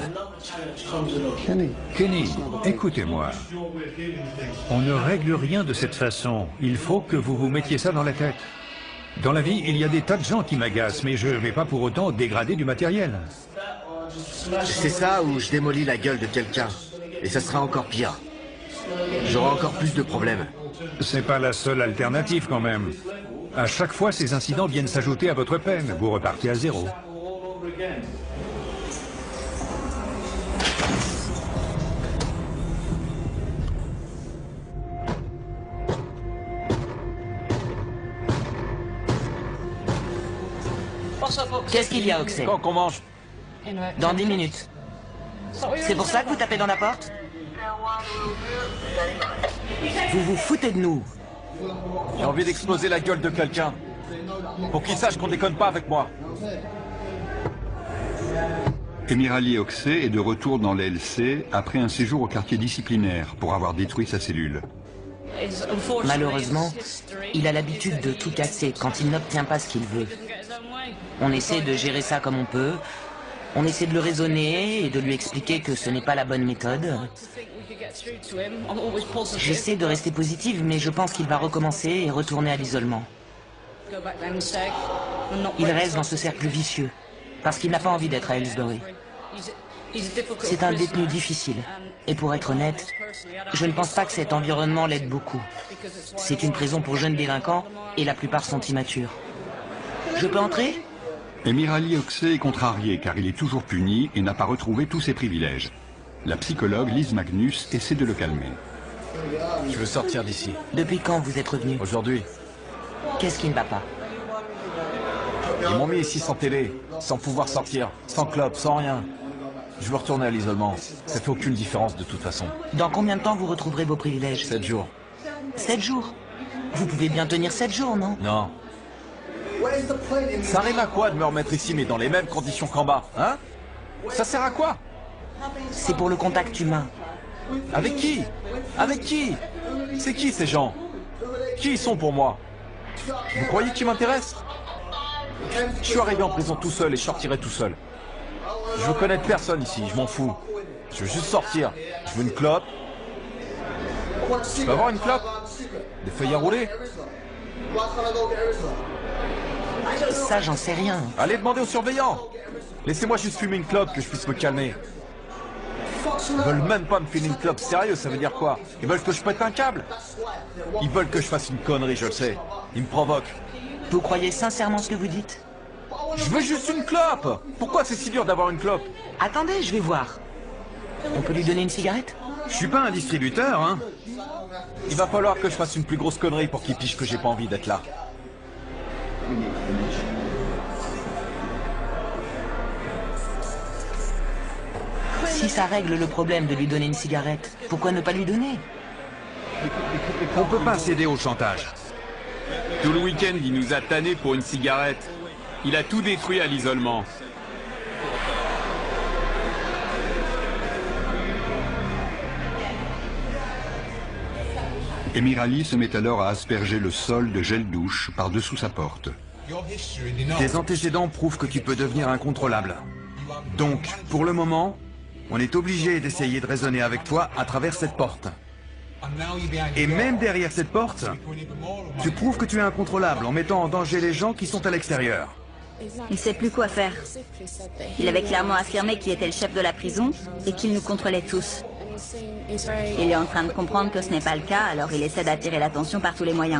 Kenny, écoutez-moi. On ne règle rien de cette façon. Il faut que vous vous mettiez ça dans la tête. Dans la vie, il y a des tas de gens qui m'agacent, mais je ne vais pas pour autant dégrader du matériel. C'est ça ou je démolis la gueule de quelqu'un. Et ça sera encore pire. J'aurai encore plus de problèmes. C'est pas la seule alternative quand même. À chaque fois, ces incidents viennent s'ajouter à votre peine. Vous repartez à 0. Qu'est-ce qu'il y a, Oxley? Quand qu'on mange? Dans 10 minutes. C'est pour ça que vous tapez dans la porte? Vous vous foutez de nous. J'ai envie d'exploser la gueule de quelqu'un. Pour qu'il sache qu'on déconne pas avec moi. Emirali Oxley est de retour dans l'LC après un séjour au quartier disciplinaire pour avoir détruit sa cellule. Malheureusement, il a l'habitude de tout casser quand il n'obtient pas ce qu'il veut. On essaie de gérer ça comme on peut. On essaie de le raisonner et de lui expliquer que ce n'est pas la bonne méthode. J'essaie de rester positive, mais je pense qu'il va recommencer et retourner à l'isolement. Il reste dans ce cercle vicieux, parce qu'il n'a pas envie d'être à Aylesbury. C'est un détenu difficile. Et pour être honnête, je ne pense pas que cet environnement l'aide beaucoup. C'est une prison pour jeunes délinquants, et la plupart sont immatures. Je peux entrer ? Emirali Oxley est contrarié car il est toujours puni et n'a pas retrouvé tous ses privilèges. La psychologue Liz Magnus essaie de le calmer. Je veux sortir d'ici. Depuis quand vous êtes revenu? Aujourd'hui. Qu'est-ce qui ne va pas? Ils m'ont mis ici sans télé, sans pouvoir sortir, sans club, sans rien. Je veux retourner à l'isolement. Ça fait aucune différence de toute façon. Dans combien de temps vous retrouverez vos privilèges? 7 jours. 7 jours? Vous pouvez bien tenir 7 jours, non? Non. Ça rime à quoi de me remettre ici mais dans les mêmes conditions qu'en bas, hein? Ça sert à quoi? C'est pour le contact humain. Avec qui? Avec qui? C'est qui ces gens? Qui ils sont pour moi? Vous croyez qu'ils m'intéressent? Je suis arrivé en prison tout seul et je sortirai tout seul. Je veux connaître personne ici, je m'en fous. Je veux juste sortir. Je veux une clope. Je peux avoir une clope? Des feuilles à rouler? Ça, j'en sais rien. Allez demander aux surveillants. Laissez-moi juste fumer une clope que je puisse me calmer. Ils veulent même pas me filer une clope, sérieux, ça veut dire quoi? Ils veulent que je pète un câble? Ils veulent que je fasse une connerie, je le sais. Ils me provoquent. Vous croyez sincèrement ce que vous dites? Je veux juste une clope. Pourquoi c'est si dur d'avoir une clope? Attendez, je vais voir. On peut lui donner une cigarette? Je suis pas un distributeur, hein. Il va falloir que je fasse une plus grosse connerie pour qu'il piche que j'ai pas envie d'être là. Si ça règle le problème de lui donner une cigarette, pourquoi ne pas lui donner? On peut pas céder au chantage. Tout le week-end, il nous a tannés pour une cigarette. Il a tout détruit à l'isolement. Emirali se met alors à asperger le sol de gel douche par-dessous sa porte. Tes antécédents prouvent que tu peux devenir incontrôlable. Donc, pour le moment, on est obligé d'essayer de raisonner avec toi à travers cette porte. Et même derrière cette porte, tu prouves que tu es incontrôlable en mettant en danger les gens qui sont à l'extérieur. Il ne sait plus quoi faire. Il avait clairement affirmé qu'il était le chef de la prison et qu'il nous contrôlait tous. Il est en train de comprendre que ce n'est pas le cas, alors il essaie d'attirer l'attention par tous les moyens.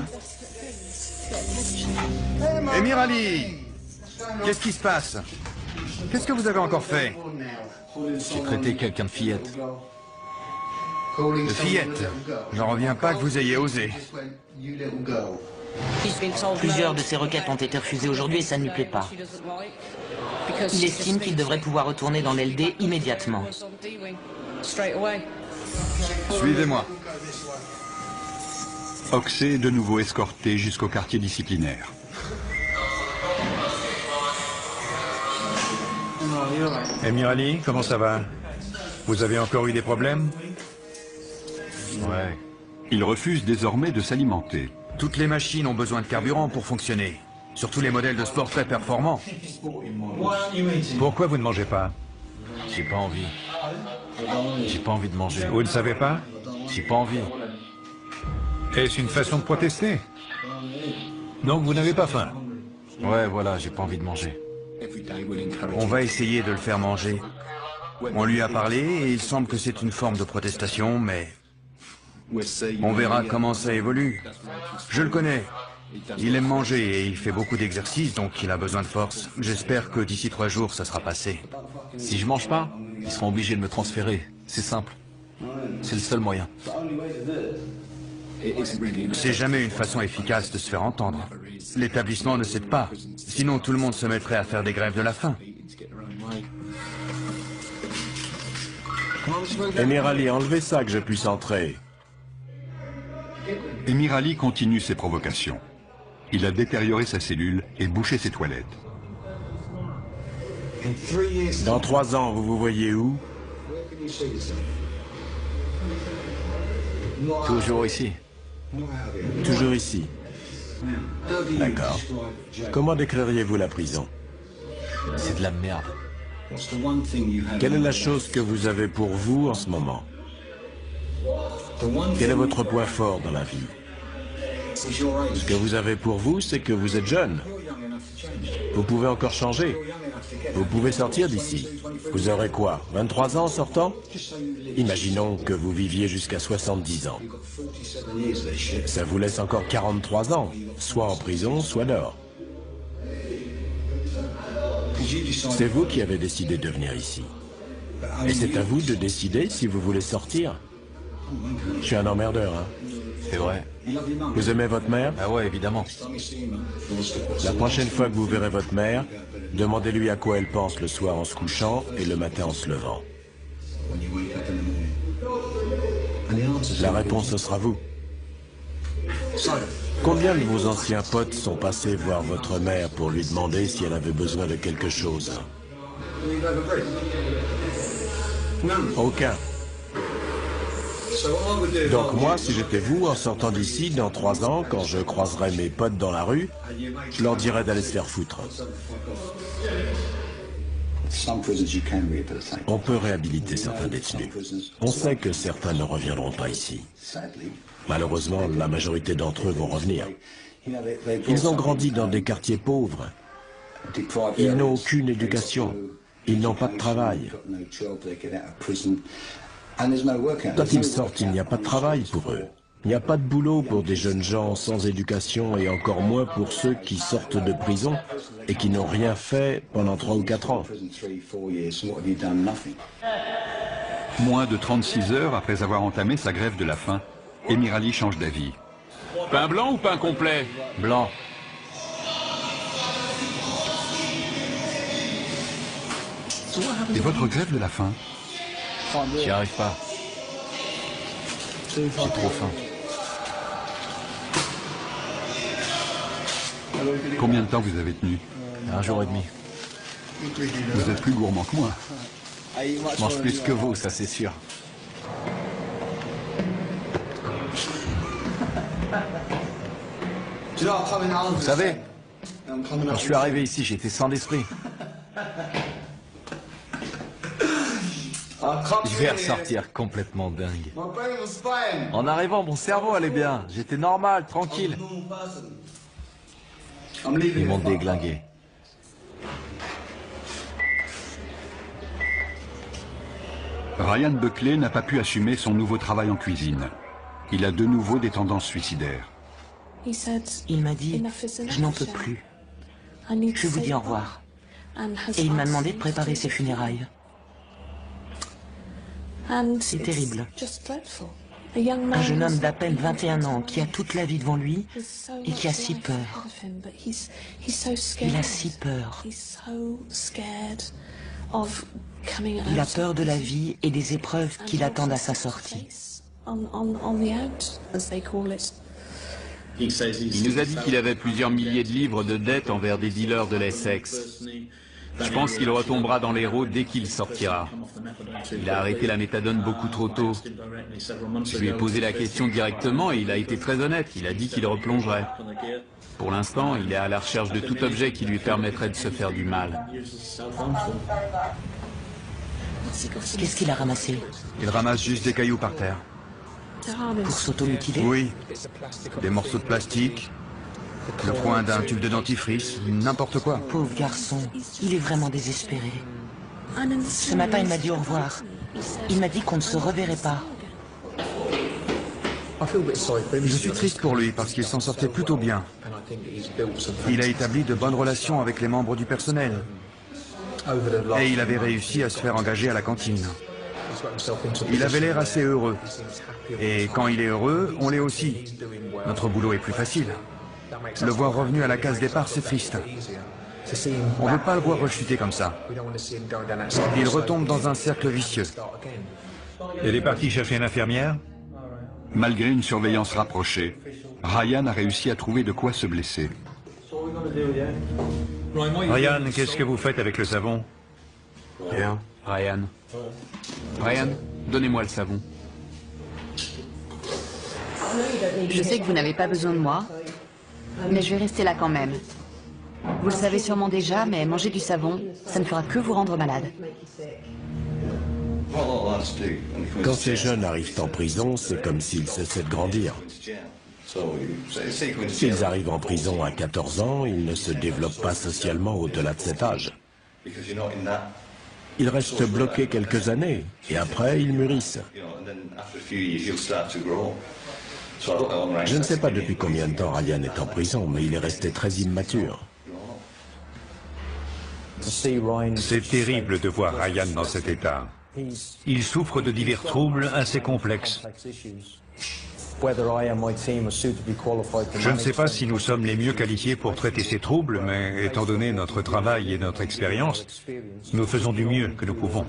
Emirali, qu'est-ce qui se passe? Qu'est-ce que vous avez encore fait? J'ai traité quelqu'un de fillette. De fillette? J'en reviens pas que vous ayez osé. Plusieurs de ses requêtes ont été refusées aujourd'hui et ça ne lui plaît pas. Il estime qu'il devrait pouvoir retourner dans l'LD immédiatement. Suivez-moi. Oxley est de nouveau escorté jusqu'au quartier disciplinaire. Emirali, comment ça va? Vous avez encore eu des problèmes? Ouais. Il refuse désormais de s'alimenter. Toutes les machines ont besoin de carburant pour fonctionner. Surtout les modèles de sport très performants. Pourquoi vous ne mangez pas? J'ai pas envie. J'ai pas envie de manger. Vous ne savez pas? J'ai pas envie. Est-ce une façon de protester? Donc vous n'avez pas faim? Ouais, voilà, j'ai pas envie de manger. On va essayer de le faire manger. On lui a parlé et il semble que c'est une forme de protestation, mais on verra comment ça évolue. Je le connais. Il aime manger et il fait beaucoup d'exercices, donc il a besoin de force. J'espère que d'ici 3 jours, ça sera passé. Si je mange pas, ils seront obligés de me transférer. C'est simple. C'est le seul moyen. C'est jamais une façon efficace de se faire entendre. L'établissement ne cède pas. Sinon, tout le monde se mettrait à faire des grèves de la faim. Émir Ali, enlevez ça que je puisse entrer. Émir Ali continue ses provocations. Il a détérioré sa cellule et bouché ses toilettes. Dans 3 ans, vous vous voyez où? Toujours ici. Toujours ici. D'accord. Comment décririez-vous la prison? C'est de la merde. Quelle est la chose que vous avez pour vous en ce moment? Quel est votre point fort dans la vie? Ce que vous avez pour vous, c'est que vous êtes jeune. Vous pouvez encore changer. Vous pouvez sortir d'ici. Vous aurez quoi? 23 ans en sortant? Imaginons que vous viviez jusqu'à 70 ans. Ça vous laisse encore 43 ans, soit en prison, soit dehors. C'est vous qui avez décidé de venir ici. Et c'est à vous de décider si vous voulez sortir. Je suis un emmerdeur, hein. C'est vrai. Vous aimez votre mère? Ah ouais, évidemment. La prochaine fois que vous verrez votre mère, demandez-lui à quoi elle pense le soir en se couchant et le matin en se levant. La réponse, ce sera vous. Combien de vos anciens potes sont passés voir votre mère pour lui demander si elle avait besoin de quelque chose? Aucun. Donc moi, si j'étais vous, en sortant d'ici, dans 3 ans, quand je croiserai mes potes dans la rue, je leur dirais d'aller se faire foutre. On peut réhabiliter certains détenus. On sait que certains ne reviendront pas ici. Malheureusement, la majorité d'entre eux vont revenir. Ils ont grandi dans des quartiers pauvres. Ils n'ont aucune éducation. Ils n'ont pas de travail. Quand ils sortent, il n'y a pas de travail pour eux. Il n'y a pas de boulot pour des jeunes gens sans éducation et encore moins pour ceux qui sortent de prison et qui n'ont rien fait pendant 3 ou 4 ans. Moins de 36 heures après avoir entamé sa grève de la faim, Émir Ali change d'avis. Pain blanc ou pain complet? Blanc. Et votre grève de la faim? J'y arrive pas. J'ai trop faim. Combien de temps vous avez tenu? 1 jour et demi. Vous êtes plus gourmand que moi. Je mange plus que vous, ça c'est sûr. Vous savez, quand je suis arrivé ici, j'étais sans l'esprit. Je vais ressortir complètement dingue. En arrivant, mon cerveau allait bien. J'étais normal, tranquille. Ils m'ont déglingué. Ryan Buckley n'a pas pu assumer son nouveau travail en cuisine. Il a de nouveau des tendances suicidaires. Il m'a dit, je n'en peux plus. Je vous dis au revoir. Et il m'a demandé de préparer ses funérailles. C'est terrible. Un jeune homme d'à peine 21 ans qui a toute la vie devant lui et qui a si peur. Il a si peur. Il a peur de la vie et des épreuves qui l'attendent à sa sortie. Il nous a dit qu'il avait plusieurs milliers de livres de dettes envers des dealers de l'Essex. Je pense qu'il retombera dans l'héros dès qu'il sortira. Il a arrêté la méthadone beaucoup trop tôt. Je lui ai posé la question directement et il a été très honnête. Il a dit qu'il replongerait. Pour l'instant, il est à la recherche de tout objet qui lui permettrait de se faire du mal. Qu'est-ce qu'il a ramassé? Il ramasse juste des cailloux par terre. Pour s'automutiler? Oui. Des morceaux de plastique, le coin d'un tube de dentifrice, n'importe quoi. Pauvre garçon, il est vraiment désespéré. Ce matin, il m'a dit au revoir. Il m'a dit qu'on ne se reverrait pas. Je suis triste pour lui parce qu'il s'en sortait plutôt bien. Il a établi de bonnes relations avec les membres du personnel. Et il avait réussi à se faire engager à la cantine. Il avait l'air assez heureux. Et quand il est heureux, on l'est aussi. Notre boulot est plus facile. Le voir revenu à la case départ, c'est triste. On ne veut pas le voir rechuter comme ça. Il retombe dans un cercle vicieux. Elle est partie chercher une infirmière? Malgré une surveillance rapprochée, Ryan a réussi à trouver de quoi se blesser. Ryan, qu'est-ce que vous faites avec le savon? Rien. Ryan. Ryan, donnez-moi le savon. Je sais que vous n'avez pas besoin de moi, mais je vais rester là quand même. Vous le savez sûrement déjà, mais manger du savon, ça ne fera que vous rendre malade. Quand ces jeunes arrivent en prison, c'est comme s'ils cessaient de grandir. S'ils arrivent en prison à 14 ans, ils ne se développent pas socialement au-delà de cet âge. Ils restent bloqués quelques années, et après, ils mûrissent. Je ne sais pas depuis combien de temps Ryan est en prison, mais il est resté très immature. C'est terrible de voir Ryan dans cet état. Il souffre de divers troubles assez complexes. Je ne sais pas si nous sommes les mieux qualifiés pour traiter ces troubles, mais étant donné notre travail et notre expérience, nous faisons du mieux que nous pouvons.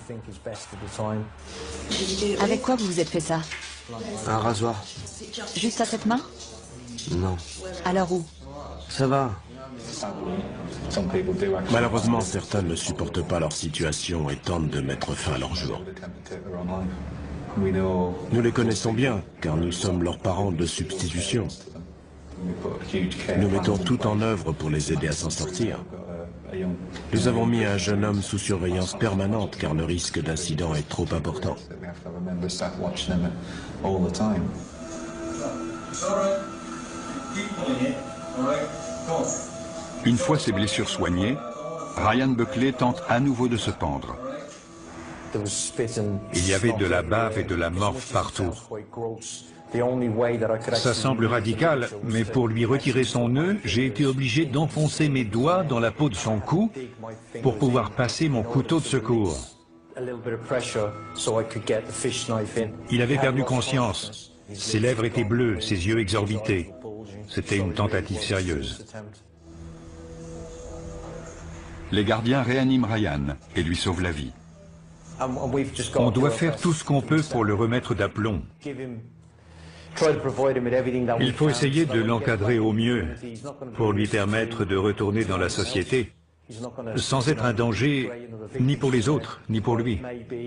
Avec quoi vous vous êtes fait ça? Un rasoir. Juste à cette main? Non. Alors où? Ça va. Malheureusement, certains ne supportent pas leur situation et tentent de mettre fin à leur jour. Nous les connaissons bien, car nous sommes leurs parents de substitution. Nous mettons tout en œuvre pour les aider à s'en sortir. Nous avons mis un jeune homme sous surveillance permanente, car le risque d'incident est trop important. Une fois ses blessures soignées, Ryan Buckley tente à nouveau de se pendre. Il y avait de la bave et de la morphe partout. Ça semble radical, mais pour lui retirer son nœud, j'ai été obligé d'enfoncer mes doigts dans la peau de son cou pour pouvoir passer mon couteau de secours. Il avait perdu conscience. Ses lèvres étaient bleues, ses yeux exorbités. C'était une tentative sérieuse. Les gardiens réaniment Ryan et lui sauvent la vie. On doit faire tout ce qu'on peut pour le remettre d'aplomb. Il faut essayer de l'encadrer au mieux pour lui permettre de retourner dans la société sans être un danger ni pour les autres, ni pour lui.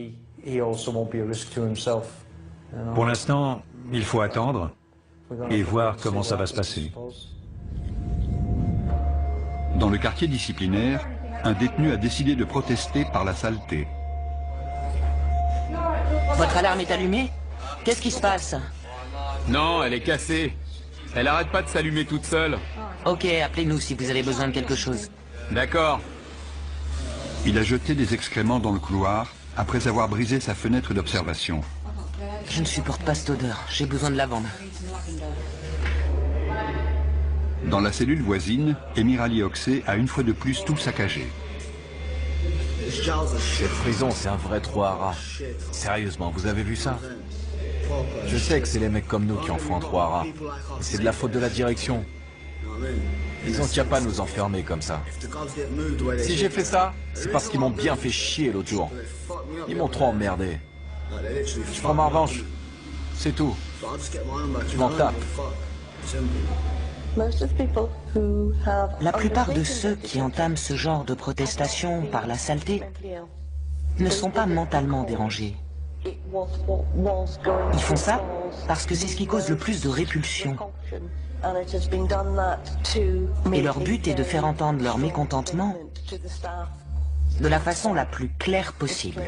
Pour l'instant, il faut attendre et voir comment ça va se passer. Dans le quartier disciplinaire, un détenu a décidé de protester par la saleté. Votre alarme est allumée? Qu'est-ce qui se passe? Non, elle est cassée. Elle arrête pas de s'allumer toute seule. Ok, appelez-nous si vous avez besoin de quelque chose. D'accord. Il a jeté des excréments dans le couloir après avoir brisé sa fenêtre d'observation. Je ne supporte pas cette odeur. J'ai besoin de lavande. Dans la cellule voisine, Emirali Oxé a une fois de plus tout saccagé. Cette prison, c'est un vrai trou à rats. Sérieusement, vous avez vu ça? Je sais que c'est les mecs comme nous qui en font un trou à rats. C'est de la faute de la direction. Ils ont qu'à pas nous enfermer comme ça. Si j'ai fait ça, c'est parce qu'ils m'ont bien fait chier l'autre jour. Ils m'ont trop emmerdé. Je prends ma revanche. C'est tout. Je m'en tape. La plupart de ceux qui entament ce genre de protestation par la saleté ne sont pas mentalement dérangés. Ils font ça parce que c'est ce qui cause le plus de répulsion. Et leur but est de faire entendre leur mécontentement de la façon la plus claire possible.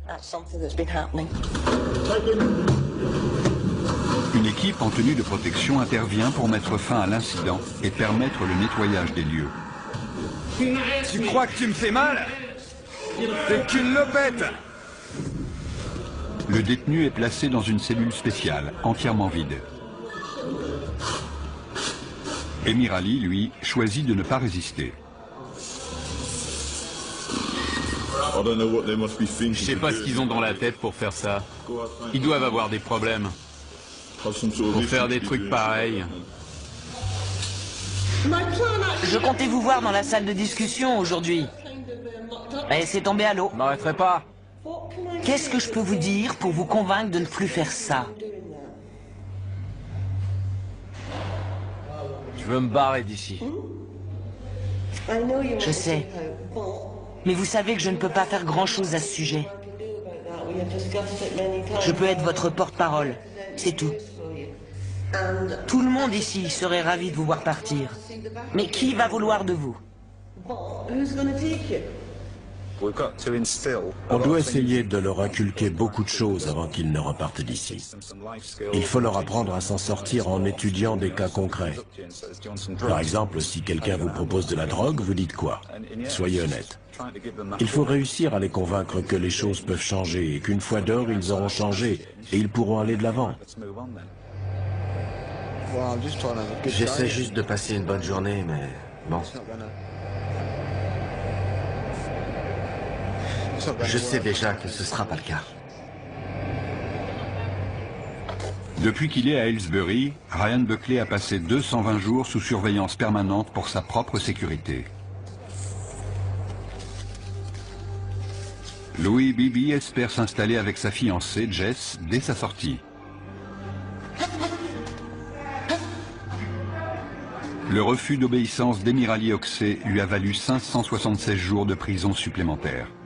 Une équipe en tenue de protection intervient pour mettre fin à l'incident et permettre le nettoyage des lieux. Tu crois que tu me fais mal? T'es qu'une lopette! Le détenu est placé dans une cellule spéciale, entièrement vide. Emir Ali, lui, choisit de ne pas résister. Je sais pas ce qu'ils ont dans la tête pour faire ça. Ils doivent avoir des problèmes. Pour faire des trucs pareils. Je comptais vous voir dans la salle de discussion aujourd'hui. Mais c'est tombé à l'eau. Je m'arrêterai pas. Qu'est-ce que je peux vous dire pour vous convaincre de ne plus faire ça? Je veux me barrer d'ici. Je sais. Mais vous savez que je ne peux pas faire grand-chose à ce sujet. Je peux être votre porte-parole, c'est tout. Tout le monde ici serait ravi de vous voir partir. Mais qui va vouloir de vous? On doit essayer de leur inculquer beaucoup de choses avant qu'ils ne repartent d'ici. Il faut leur apprendre à s'en sortir en étudiant des cas concrets. Par exemple, si quelqu'un vous propose de la drogue, vous dites quoi? Soyez honnête. Il faut réussir à les convaincre que les choses peuvent changer et qu'une fois dehors, ils auront changé et ils pourront aller de l'avant. J'essaie juste de passer une bonne journée, mais bon. Je sais déjà que ce sera pas le cas. Depuis qu'il est à Aylesbury, Ryan Buckley a passé 220 jours sous surveillance permanente pour sa propre sécurité. Louis Bibi espère s'installer avec sa fiancée, Jess, dès sa sortie. Le refus d'obéissance d'Emir Ali Oxey lui a valu 576 jours de prison supplémentaires.